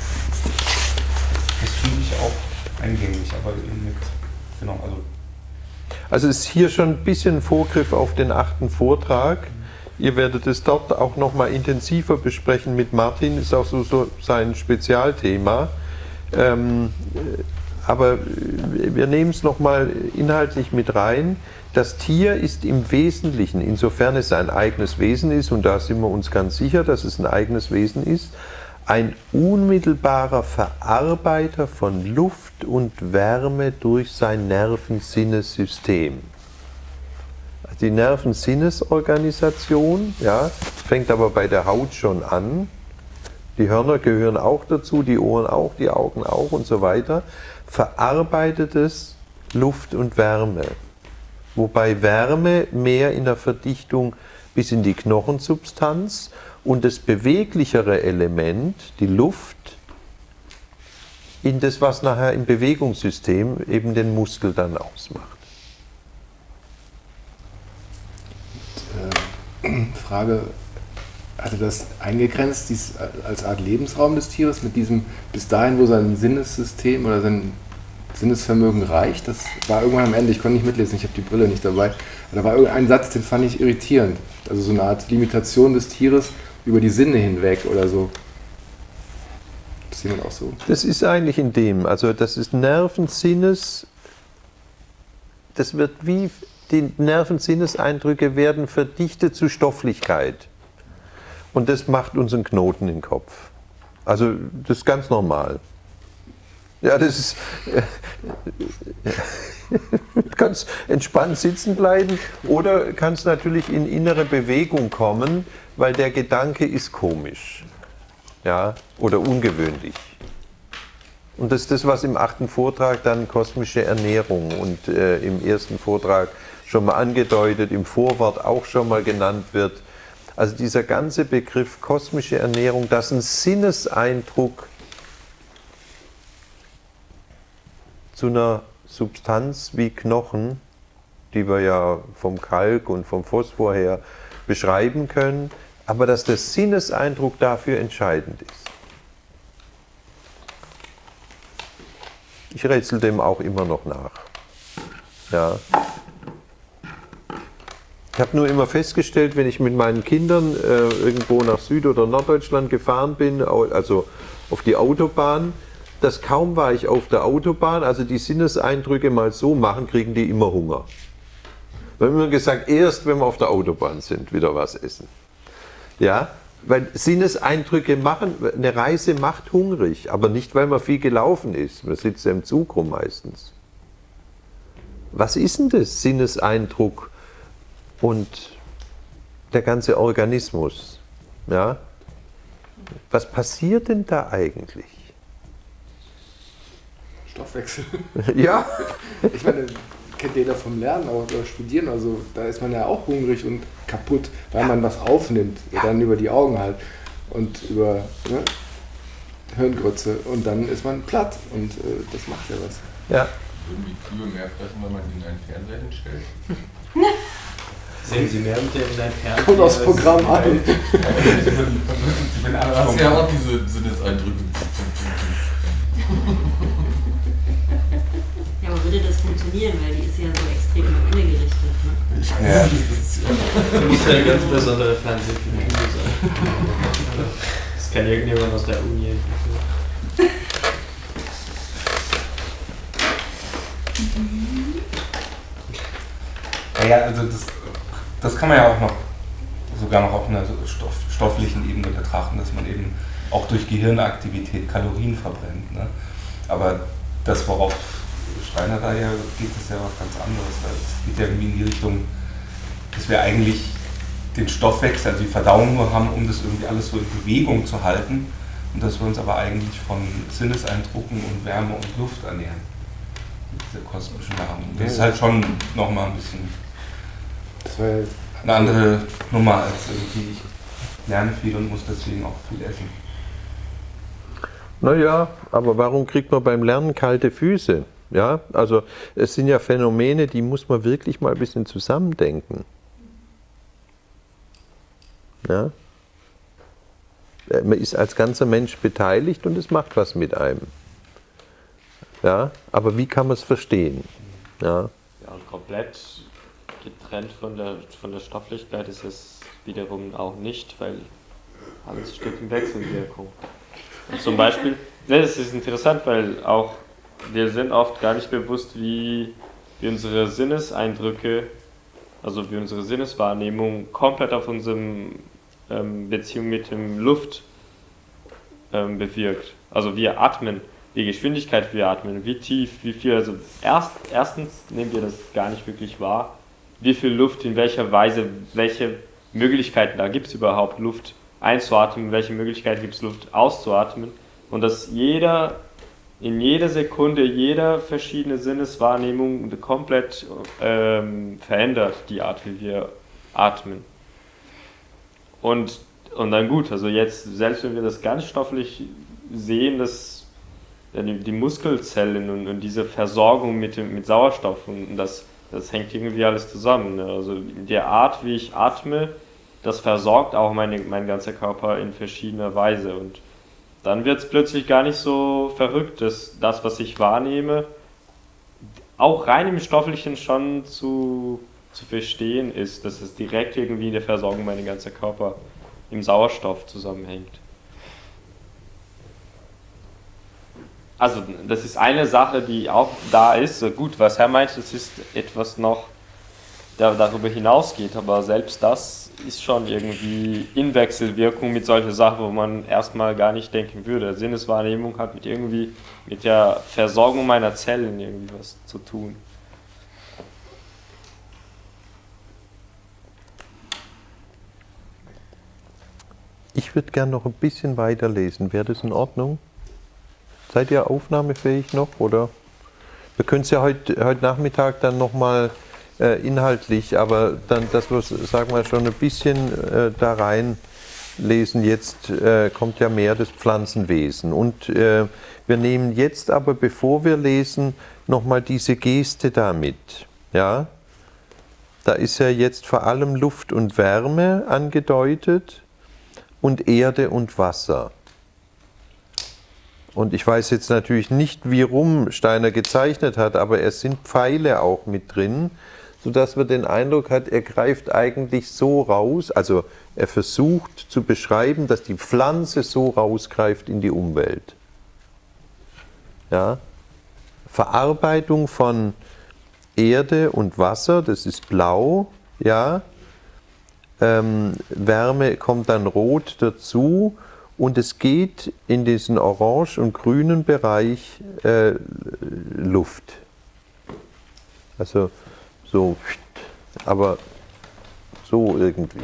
B: Das finde ich auch eingängig, aber eben mit, genau, also.
A: Also es ist hier schon ein bisschen Vorgriff auf den achten Vortrag. Ihr werdet es dort auch noch mal intensiver besprechen mit Martin, ist auch so, so sein Spezialthema. Ähm, aber wir nehmen es noch mal inhaltlich mit rein. Das Tier ist im Wesentlichen, insofern es ein eigenes Wesen ist, und da sind wir uns ganz sicher, dass es ein eigenes Wesen ist, ein unmittelbarer Verarbeiter von Luft und Wärme durch sein Nervensinnessystem. Die Nervensinnesorganisation, ja, fängt aber bei der Haut schon an. Die Hörner gehören auch dazu, die Ohren auch, die Augen auch und so weiter. Verarbeitetes Luft und Wärme. Wobei Wärme mehr in der Verdichtung bis in die Knochensubstanz und das beweglichere Element, die Luft, in das, was nachher im Bewegungssystem eben den Muskel dann ausmacht.
G: Frage, hatte das eingegrenzt dies als Art Lebensraum des Tieres mit diesem bis dahin, wo sein Sinnessystem oder sein Sinnesvermögen reicht? Das war irgendwann am Ende, ich konnte nicht mitlesen, ich habe die Brille nicht dabei. Da war irgendein Satz, den fand ich irritierend. Also so eine Art Limitation des Tieres über die Sinne hinweg oder so. Das sieht man auch so.
A: Das ist eigentlich in dem, also das ist Nervensinnes, das wird wie... Die Nervensinneseindrücke werden verdichtet zu Stofflichkeit. Und das macht uns einen Knoten im Kopf. Also das ist ganz normal. Ja, das ist... Du kannst entspannt sitzen bleiben oder kannst natürlich in innere Bewegung kommen, weil der Gedanke ist komisch. Ja, oder ungewöhnlich. Und das ist das, was im achten Vortrag dann kosmische Ernährung und äh, im ersten Vortrag schon mal angedeutet, im Vorwort auch schon mal genannt wird. Also dieser ganze Begriff kosmische Ernährung, dass ein Sinneseindruck zu einer Substanz wie Knochen, die wir ja vom Kalk und vom Phosphor her beschreiben können, aber dass der Sinneseindruck dafür entscheidend ist. Ich rätsel dem auch immer noch nach. Ja. Ich habe nur immer festgestellt, wenn ich mit meinen Kindern äh, irgendwo nach Süd- oder Norddeutschland gefahren bin, also auf die Autobahn, dass kaum war ich auf der Autobahn, also die Sinneseindrücke mal so machen, kriegen die immer Hunger. Wir haben immer gesagt, erst wenn wir auf der Autobahn sind, wieder was essen. Ja, weil Sinneseindrücke machen, eine Reise macht hungrig, aber nicht, weil man viel gelaufen ist. Man sitzt ja im Zug rum meistens. Was ist denn das, Sinneseindruck und der ganze Organismus? Ja? Was passiert denn da eigentlich?
G: Stoffwechsel.
A: Ja.
G: Ich meine, kennt jeder vom Lernen oder Studieren, also da ist man ja auch hungrig und kaputt, weil ja. man was aufnimmt, ja. dann über die Augen halt und über ne, Hirngrütze und dann ist man platt und äh, das macht ja was.
A: Ja.
E: Würden die Kühe mehr fressen, wenn man ihnen einen Fernseher hinstellt?
F: Sehen Sie mehr mit dem in deinem Fernseher?
G: Kommt aufs Programm an.
E: Du hast ja auch diese Sinneseindrücke.
J: Ja, aber würde das funktionieren, weil die ist ja so extrem nach innen gerichtet, ne?
E: Ja.
F: Das muss ja ein ganz besonderer Fernseher für die Kühe sein. Das kann irgendjemand aus der Uni entwickeln.
B: Ja, also das, das kann man ja auch noch sogar noch auf einer Stoff, stofflichen Ebene betrachten, dass man eben auch durch Gehirnaktivität Kalorien verbrennt. Ne? Aber das, worauf Steiner da ja geht, ist ja was ganz anderes. Es geht ja irgendwie in die Richtung, dass wir eigentlich den Stoffwechsel, also die Verdauung nur haben, um das irgendwie alles so in Bewegung zu halten und dass wir uns aber eigentlich von Sinneseindrücken und Wärme und Luft ernähren. Diese kosmischen Nahrung. Das ist halt schon nochmal ein bisschen
G: das war ja
B: eine andere Nummer als irgendwie ich lerne viel und muss deswegen auch viel essen.
A: Naja, aber warum kriegt man beim Lernen kalte Füße? Ja, also es sind ja Phänomene, die muss man wirklich mal ein bisschen zusammendenken. Ja? Man ist als ganzer Mensch beteiligt und es macht was mit einem. Ja, aber wie kann man es verstehen? Ja,
F: ja, und komplett getrennt von der, von der Stofflichkeit ist es wiederum auch nicht, weil alles steht in Wechselwirkung. Und zum Beispiel, das ist interessant, weil auch wir sind oft gar nicht bewusst, wie, wie unsere Sinneseindrücke, also wie unsere Sinneswahrnehmung komplett auf unsere ähm, Beziehung mit dem Luft ähm, bewirkt. Also wir atmen, die Geschwindigkeit wir atmen, wie tief, wie viel, also erst, erstens nehmen wir das gar nicht wirklich wahr, wie viel Luft, in welcher Weise, welche Möglichkeiten da gibt es überhaupt, Luft einzuatmen, welche Möglichkeiten gibt es, Luft auszuatmen, und dass jeder, in jeder Sekunde, jeder verschiedene Sinneswahrnehmung komplett ähm, verändert, die Art, wie wir atmen. Und, und dann gut, also jetzt, selbst wenn wir das ganz stofflich sehen, dass die, die Muskelzellen und, und diese Versorgung mit, dem, mit Sauerstoff, und das, das hängt irgendwie alles zusammen. Ne? Also die Art, wie ich atme, das versorgt auch meine, mein ganzer Körper in verschiedener Weise. Und dann wird es plötzlich gar nicht so verrückt, dass das, was ich wahrnehme, auch rein im Stofflichen schon zu, zu verstehen ist, dass es direkt irgendwie in der Versorgung meiner ganzen Körper im Sauerstoff zusammenhängt. Also das ist eine Sache, die auch da ist. Gut, was Herr meint, das ist etwas noch, der darüber hinausgeht, aber selbst das ist schon irgendwie in Wechselwirkung mit solchen Sachen, wo man erstmal gar nicht denken würde. Sinneswahrnehmung hat mit irgendwie mit der Versorgung meiner Zellen irgendwie was zu tun.
A: Ich würde gerne noch ein bisschen weiterlesen. Wäre das in Ordnung? Seid ihr aufnahmefähig noch? Oder? Wir können es ja heute, heute Nachmittag dann nochmal äh, inhaltlich, aber dann, dass wir, sagen wir, schon ein bisschen äh, da rein lesen. Jetzt äh, kommt ja mehr das Pflanzenwesen. Und äh, wir nehmen jetzt aber, bevor wir lesen, nochmal diese Geste da mit. Ja? Da ist ja jetzt vor allem Luft und Wärme angedeutet und Erde und Wasser. Und ich weiß jetzt natürlich nicht, wie rum Steiner gezeichnet hat, aber es sind Pfeile auch mit drin, sodass man den Eindruck hat, er greift eigentlich so raus, also er versucht zu beschreiben, dass die Pflanze so rausgreift in die Umwelt. Ja? Verarbeitung von Erde und Wasser, das ist blau, ja? ähm, Wärme kommt dann rot dazu. Und es geht in diesen orange- und grünen Bereich äh, Luft. Also so, aber so irgendwie.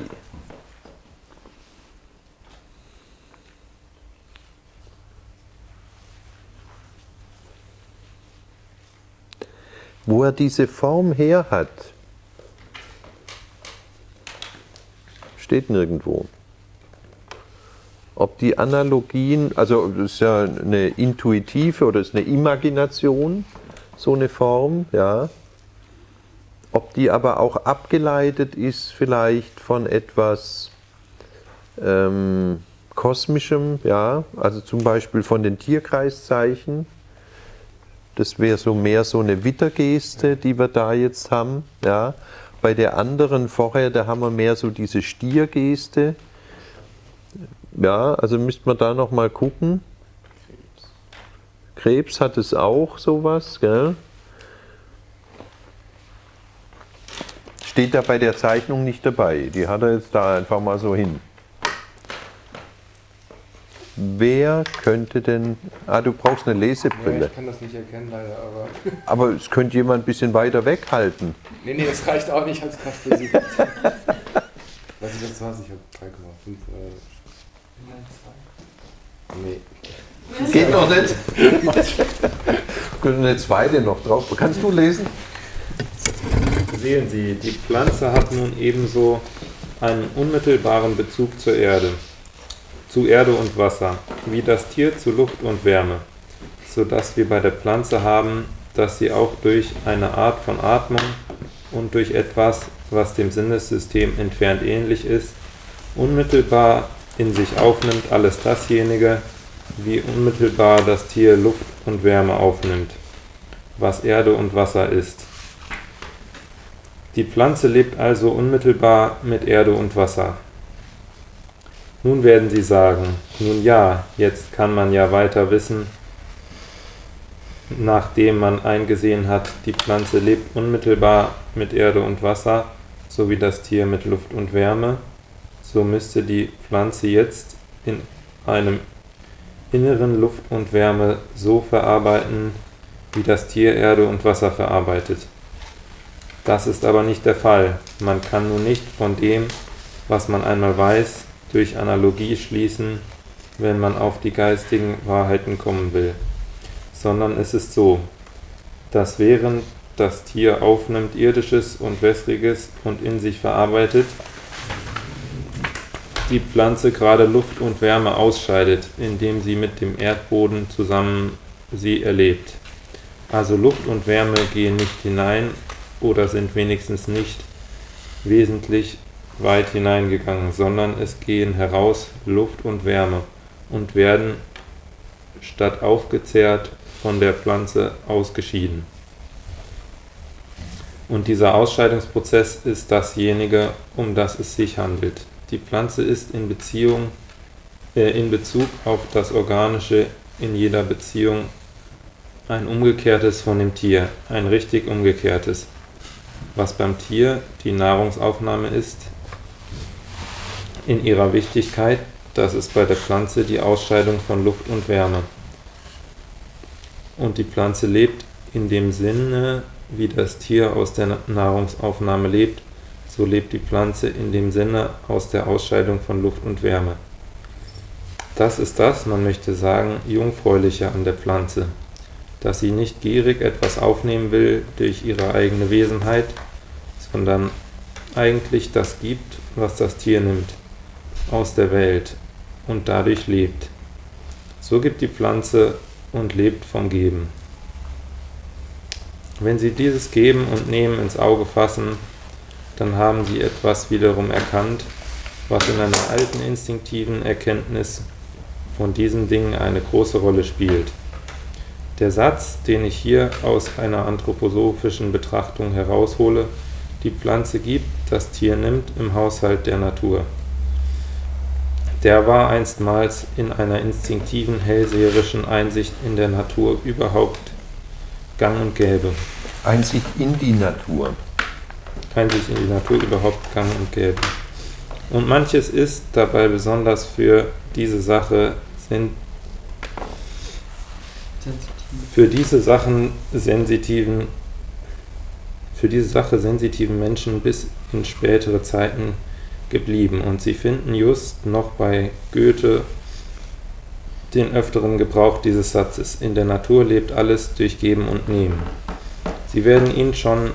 A: Wo er diese Form her hat, steht nirgendwo. Ob die Analogien, also das ist ja eine intuitive oder ist eine Imagination, so eine Form, ja. Ob die aber auch abgeleitet ist vielleicht von etwas ähm, Kosmischem, ja, also zum Beispiel von den Tierkreiszeichen. Das wäre so mehr so eine Wittergeste, die wir da jetzt haben, ja. Bei der anderen vorher, da haben wir mehr so diese Stiergeste. Ja, also müsste man da noch mal gucken. Krebs hat es auch, sowas, gell? Steht da bei der Zeichnung nicht dabei. Die hat er jetzt da einfach mal so hin. Wer könnte denn... Ah, du brauchst eine Lesebrille.
G: Ja, ich kann das nicht erkennen, leider, aber...
A: Aber es könnte jemand ein bisschen weiter weghalten.
G: Nee, nee, das reicht auch nicht als Kraftphysik. Weiß ich, was du hast? Ich habe drei Komma fünf... Äh Nee.
A: Geht noch nicht. Eine zweite noch drauf. Kannst du lesen?
M: Sehen Sie, die Pflanze hat nun ebenso einen unmittelbaren Bezug zur Erde.
N: zu Erde und Wasser, wie das Tier zu Luft und Wärme, so dass wir bei der Pflanze haben, dass sie auch durch eine Art von Atmung und durch etwas, was dem Sinnessystem entfernt ähnlich ist, unmittelbar in sich aufnimmt alles dasjenige, wie unmittelbar das Tier Luft und Wärme aufnimmt, was Erde und Wasser ist. Die Pflanze lebt also unmittelbar mit Erde und Wasser. Nun werden Sie sagen, nun ja, jetzt kann man ja weiter wissen, nachdem man eingesehen hat, die Pflanze lebt unmittelbar mit Erde und Wasser, so wie das Tier mit Luft und Wärme, so müsste die Pflanze jetzt in einem inneren Luft und Wärme so verarbeiten, wie das Tier Erde und Wasser verarbeitet. Das ist aber nicht der Fall. Man kann nun nicht von dem, was man einmal weiß, durch Analogie schließen, wenn man auf die geistigen Wahrheiten kommen will, sondern es ist so, dass während das Tier aufnimmt Irdisches und Wässriges und in sich verarbeitet, die Pflanze gerade Luft und Wärme ausscheidet, indem sie mit dem Erdboden zusammen sie erlebt. Also Luft und Wärme gehen nicht hinein oder sind wenigstens nicht wesentlich weit hineingegangen, sondern es gehen heraus Luft und Wärme und werden statt aufgezehrt von der Pflanze ausgeschieden. Und dieser Ausscheidungsprozess ist dasjenige, um das es sich handelt. Die Pflanze ist in Beziehung, äh, in Bezug auf das Organische in jeder Beziehung ein umgekehrtes von dem Tier, ein richtig umgekehrtes. Was beim Tier die Nahrungsaufnahme ist, in ihrer Wichtigkeit, das ist bei der Pflanze die Ausscheidung von Luft und Wärme. Und die Pflanze lebt in dem Sinne, wie das Tier aus der Nahrungsaufnahme lebt, so lebt die Pflanze in dem Sinne aus der Ausscheidung von Luft und Wärme. Das ist das, man möchte sagen, Jungfräuliche an der Pflanze, dass sie nicht gierig etwas aufnehmen will durch ihre eigene Wesenheit, sondern eigentlich das gibt, was das Tier nimmt, aus der Welt und dadurch lebt. So gibt die Pflanze und lebt vom Geben. Wenn Sie dieses Geben und Nehmen ins Auge fassen, dann haben Sie etwas wiederum erkannt, was in einer alten instinktiven Erkenntnis von diesen Dingen eine große Rolle spielt. Der Satz, den ich hier aus einer anthroposophischen Betrachtung heraushole, die Pflanze gibt, das Tier nimmt im Haushalt der Natur. Der war einstmals in einer instinktiven, hellseherischen Einsicht in der Natur überhaupt gang und gäbe.
A: Einsicht in die Natur.
N: Einsicht in die Natur überhaupt gang und gäbe. Und manches ist dabei besonders für diese Sache sind für diese Sachen sensitiven für diese Sache sensitiven Menschen bis in spätere Zeiten geblieben, und sie finden just noch bei Goethe den öfteren Gebrauch dieses Satzes: In der Natur lebt alles durch Geben und Nehmen. Sie werden ihn schon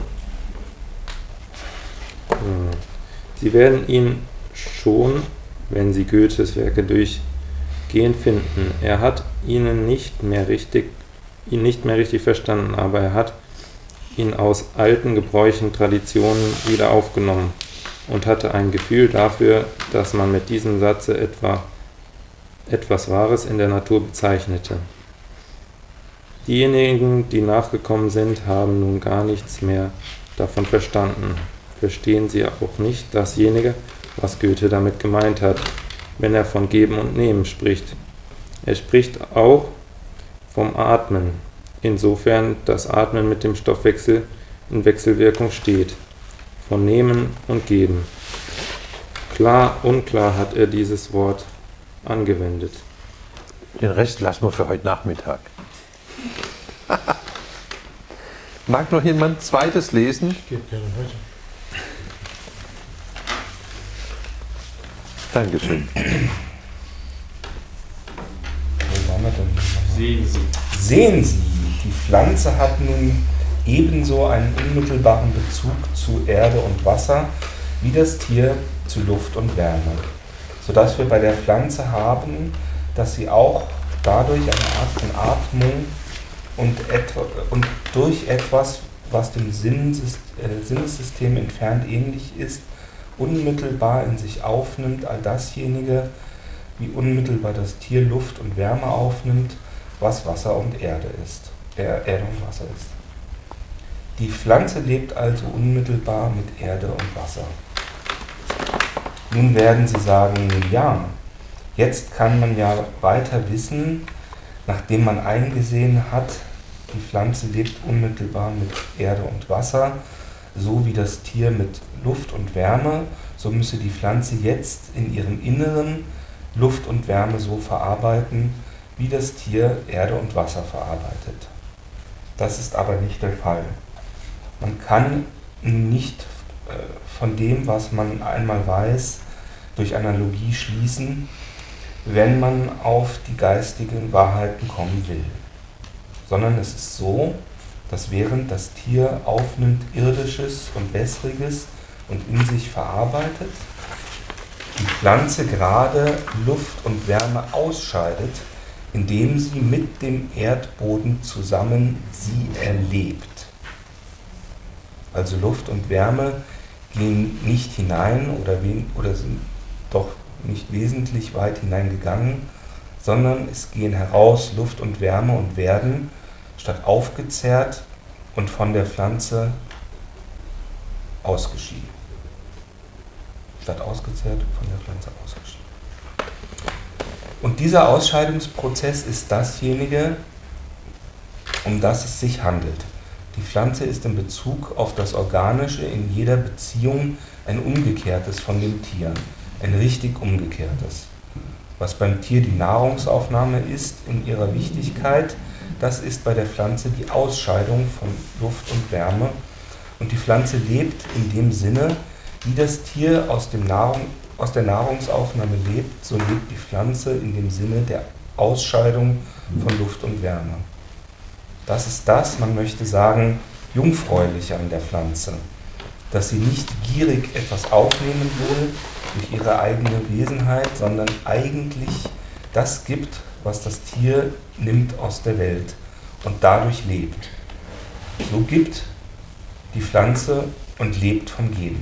N: Sie werden ihn schon, wenn Sie Goethes Werke durchgehen, finden. Er hat ihnen nicht mehr richtig, ihn nicht mehr richtig verstanden, aber er hat ihn aus alten Gebräuchen, Traditionen wieder aufgenommen und hatte ein Gefühl dafür, dass man mit diesem Satze etwa etwas Wahres in der Natur bezeichnete. Diejenigen, die nachgekommen sind, haben nun gar nichts mehr davon verstanden. Verstehen sie auch nicht dasjenige, was Goethe damit gemeint hat, wenn er von Geben und Nehmen spricht. Er spricht auch vom Atmen, insofern das Atmen mit dem Stoffwechsel in Wechselwirkung steht, von Nehmen und Geben. Klar, unklar hat er dieses Wort angewendet.
A: Den Rest lassen wir für heute Nachmittag. Mag noch jemand zweites lesen?
O: Ich gebe gerne weiter.
A: Dankeschön.
P: Sehen Sie. Sehen Sie, die Pflanze hat nun ebenso einen unmittelbaren Bezug zu Erde und Wasser wie das Tier zu Luft und Wärme, sodass wir bei der Pflanze haben, dass sie auch dadurch eine Art von Atmung und, etwa, und durch etwas, was dem Sinnessystem entfernt ähnlich ist, unmittelbar in sich aufnimmt, all dasjenige, wie unmittelbar das Tier Luft und Wärme aufnimmt, was Wasser und Erde ist, äh, Erde und Wasser ist. Die Pflanze lebt also unmittelbar mit Erde und Wasser. Nun werden Sie sagen, ja, jetzt kann man ja weiter wissen, nachdem man eingesehen hat, die Pflanze lebt unmittelbar mit Erde und Wasser, so wie das Tier mit Luft und Wärme, so müsse die Pflanze jetzt in ihrem Inneren Luft und Wärme so verarbeiten, wie das Tier Erde und Wasser verarbeitet. Das ist aber nicht der Fall. Man kann nicht von dem, was man einmal weiß, durch Analogie schließen, wenn man auf die geistigen Wahrheiten kommen will. Sondern es ist so, dass während das Tier aufnimmt Irdisches und Wässriges und in sich verarbeitet, die Pflanze gerade Luft und Wärme ausscheidet, indem sie mit dem Erdboden zusammen sie erlebt. Also Luft und Wärme gehen nicht hinein oder, wen, oder sind doch nicht wesentlich weit hineingegangen, sondern es gehen heraus Luft und Wärme und werden statt aufgezehrt und von der Pflanze ausgeschieden. Statt ausgezehrt, von der Pflanze ausgeschieden. Und dieser Ausscheidungsprozess ist dasjenige, um das es sich handelt. Die Pflanze ist in Bezug auf das Organische in jeder Beziehung ein umgekehrtes von dem Tier, ein richtig umgekehrtes. Was beim Tier die Nahrungsaufnahme ist in ihrer Wichtigkeit, das ist bei der Pflanze die Ausscheidung von Luft und Wärme. Und die Pflanze lebt in dem Sinne, wie das Tier aus, dem Nahrung, aus der Nahrungsaufnahme lebt, so lebt die Pflanze in dem Sinne der Ausscheidung von Luft und Wärme. Das ist das, man möchte sagen, Jungfräuliche an der Pflanze, dass sie nicht gierig etwas aufnehmen will durch ihre eigene Wesenheit, sondern eigentlich das gibt, was das Tier nimmt aus der Welt und dadurch lebt. So gibt die Pflanze und lebt vom Geben.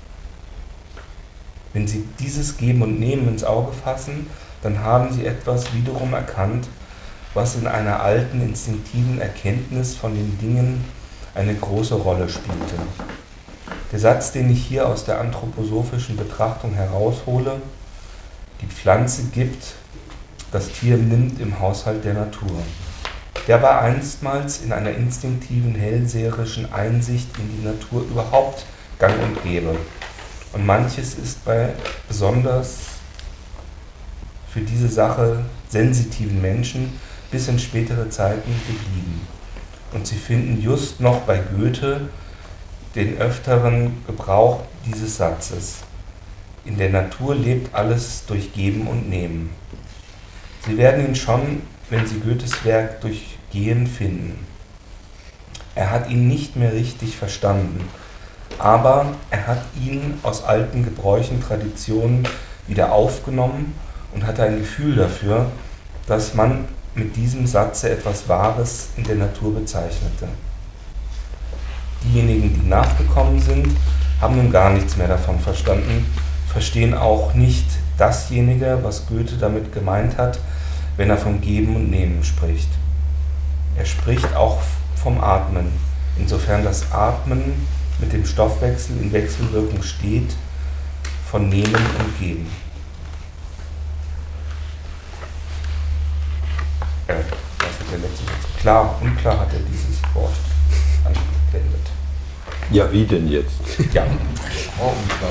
P: Wenn Sie dieses Geben und Nehmen ins Auge fassen, dann haben Sie etwas wiederum erkannt, was in einer alten instinktiven Erkenntnis von den Dingen eine große Rolle spielte. Der Satz, den ich hier aus der anthroposophischen Betrachtung heraushole, die Pflanze gibt, das Tier nimmt im Haushalt der Natur. Der war einstmals in einer instinktiven, hellseherischen Einsicht in die Natur überhaupt gang und gäbe. Und manches ist bei besonders für diese Sache sensitiven Menschen bis in spätere Zeiten geblieben. Und Sie finden just noch bei Goethe den öfteren Gebrauch dieses Satzes. In der Natur lebt alles durch Geben und Nehmen. Sie werden ihn schon, wenn Sie Goethes Werk durchgehen, finden. Er hat ihn nicht mehr richtig verstanden, aber er hat ihn aus alten Gebräuchen, Traditionen wieder aufgenommen und hatte ein Gefühl dafür, dass man mit diesem Satze etwas Wahres in der Natur bezeichnete. Diejenigen, die nachgekommen sind, haben nun gar nichts mehr davon verstanden, verstehen auch nicht dasjenige, was Goethe damit gemeint hat, wenn er vom Geben und Nehmen spricht. Er spricht auch vom Atmen, insofern das Atmen mit dem Stoffwechsel in Wechselwirkung steht, von Nehmen und Geben. Äh, das ist der letzte Satz. Klar, unklar hat er dieses Wort angewendet.
A: Ja, wie denn jetzt?
P: Ja, oh, unklar.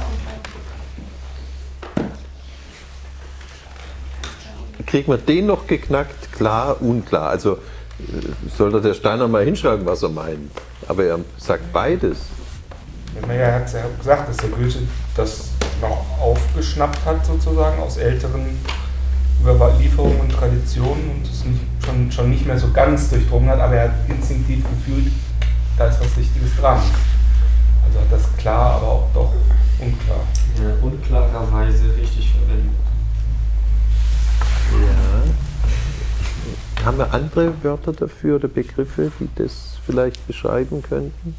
A: Kriegen wir den noch geknackt? Klar, unklar. Also sollte der Steiner mal hinschreiben, was er meint. Aber er sagt beides.
P: Er hat ja gesagt, dass der Goethe das noch aufgeschnappt hat, sozusagen, aus älteren Überlieferungen und Traditionen und es nicht, schon, schon nicht mehr so ganz durchdrungen hat, aber er hat instinktiv gefühlt, da ist was Richtiges dran. Also hat das klar, aber auch doch Unklar.
F: Ja, unklarerweise richtig verwendet.
A: Ja. Haben wir andere Wörter dafür oder Begriffe, die das vielleicht beschreiben könnten?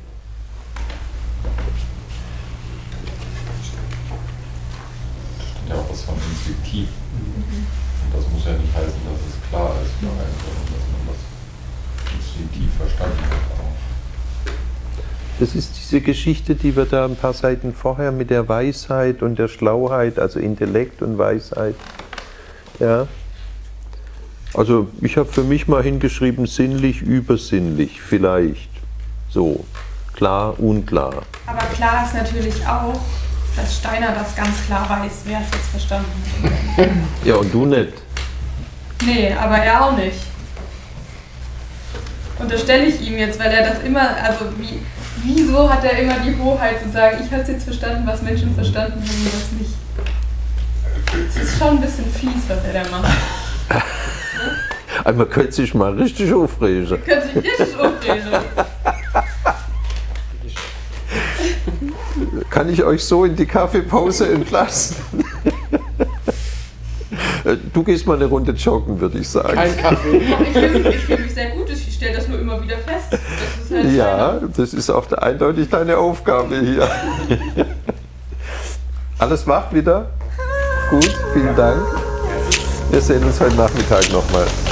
E: Ja, auch was von instinktiv. Und das muss ja nicht heißen, dass es klar ist für einen, sondern dass man das instinktiv verstanden hat auch.
A: Das ist diese Geschichte, die wir da ein paar Seiten vorher mit der Weisheit und der Schlauheit, also Intellekt und Weisheit. Ja. Also ich habe für mich mal hingeschrieben, sinnlich, übersinnlich, vielleicht. So, klar, unklar.
D: Aber klar ist natürlich auch, dass Steiner das ganz klar weiß, wer es jetzt verstanden hat.
A: Ja, und du nicht.
D: Nee, aber er auch nicht. Unterstelle ich ihm jetzt, weil er das immer, also wie, wieso hat er immer die Hoheit zu sagen, ich habe es jetzt verstanden, was Menschen verstanden haben und was nicht. Das ist schon ein bisschen fies, was er da macht.
A: Also man könnte sich mal richtig aufregen.
D: Man könnte sich richtig aufregen.
A: Kann ich euch so in die Kaffeepause entlassen? Du gehst mal eine Runde joggen, würde ich sagen.
L: Kein Kaffee.
D: Ich fühle fühl mich sehr gut, ich stelle das nur immer wieder fest. Das ist halt
A: ja, das ist auch eindeutig deine Aufgabe hier. Alles wach wieder? Gut, vielen Dank. Wir sehen uns heute Nachmittag nochmal.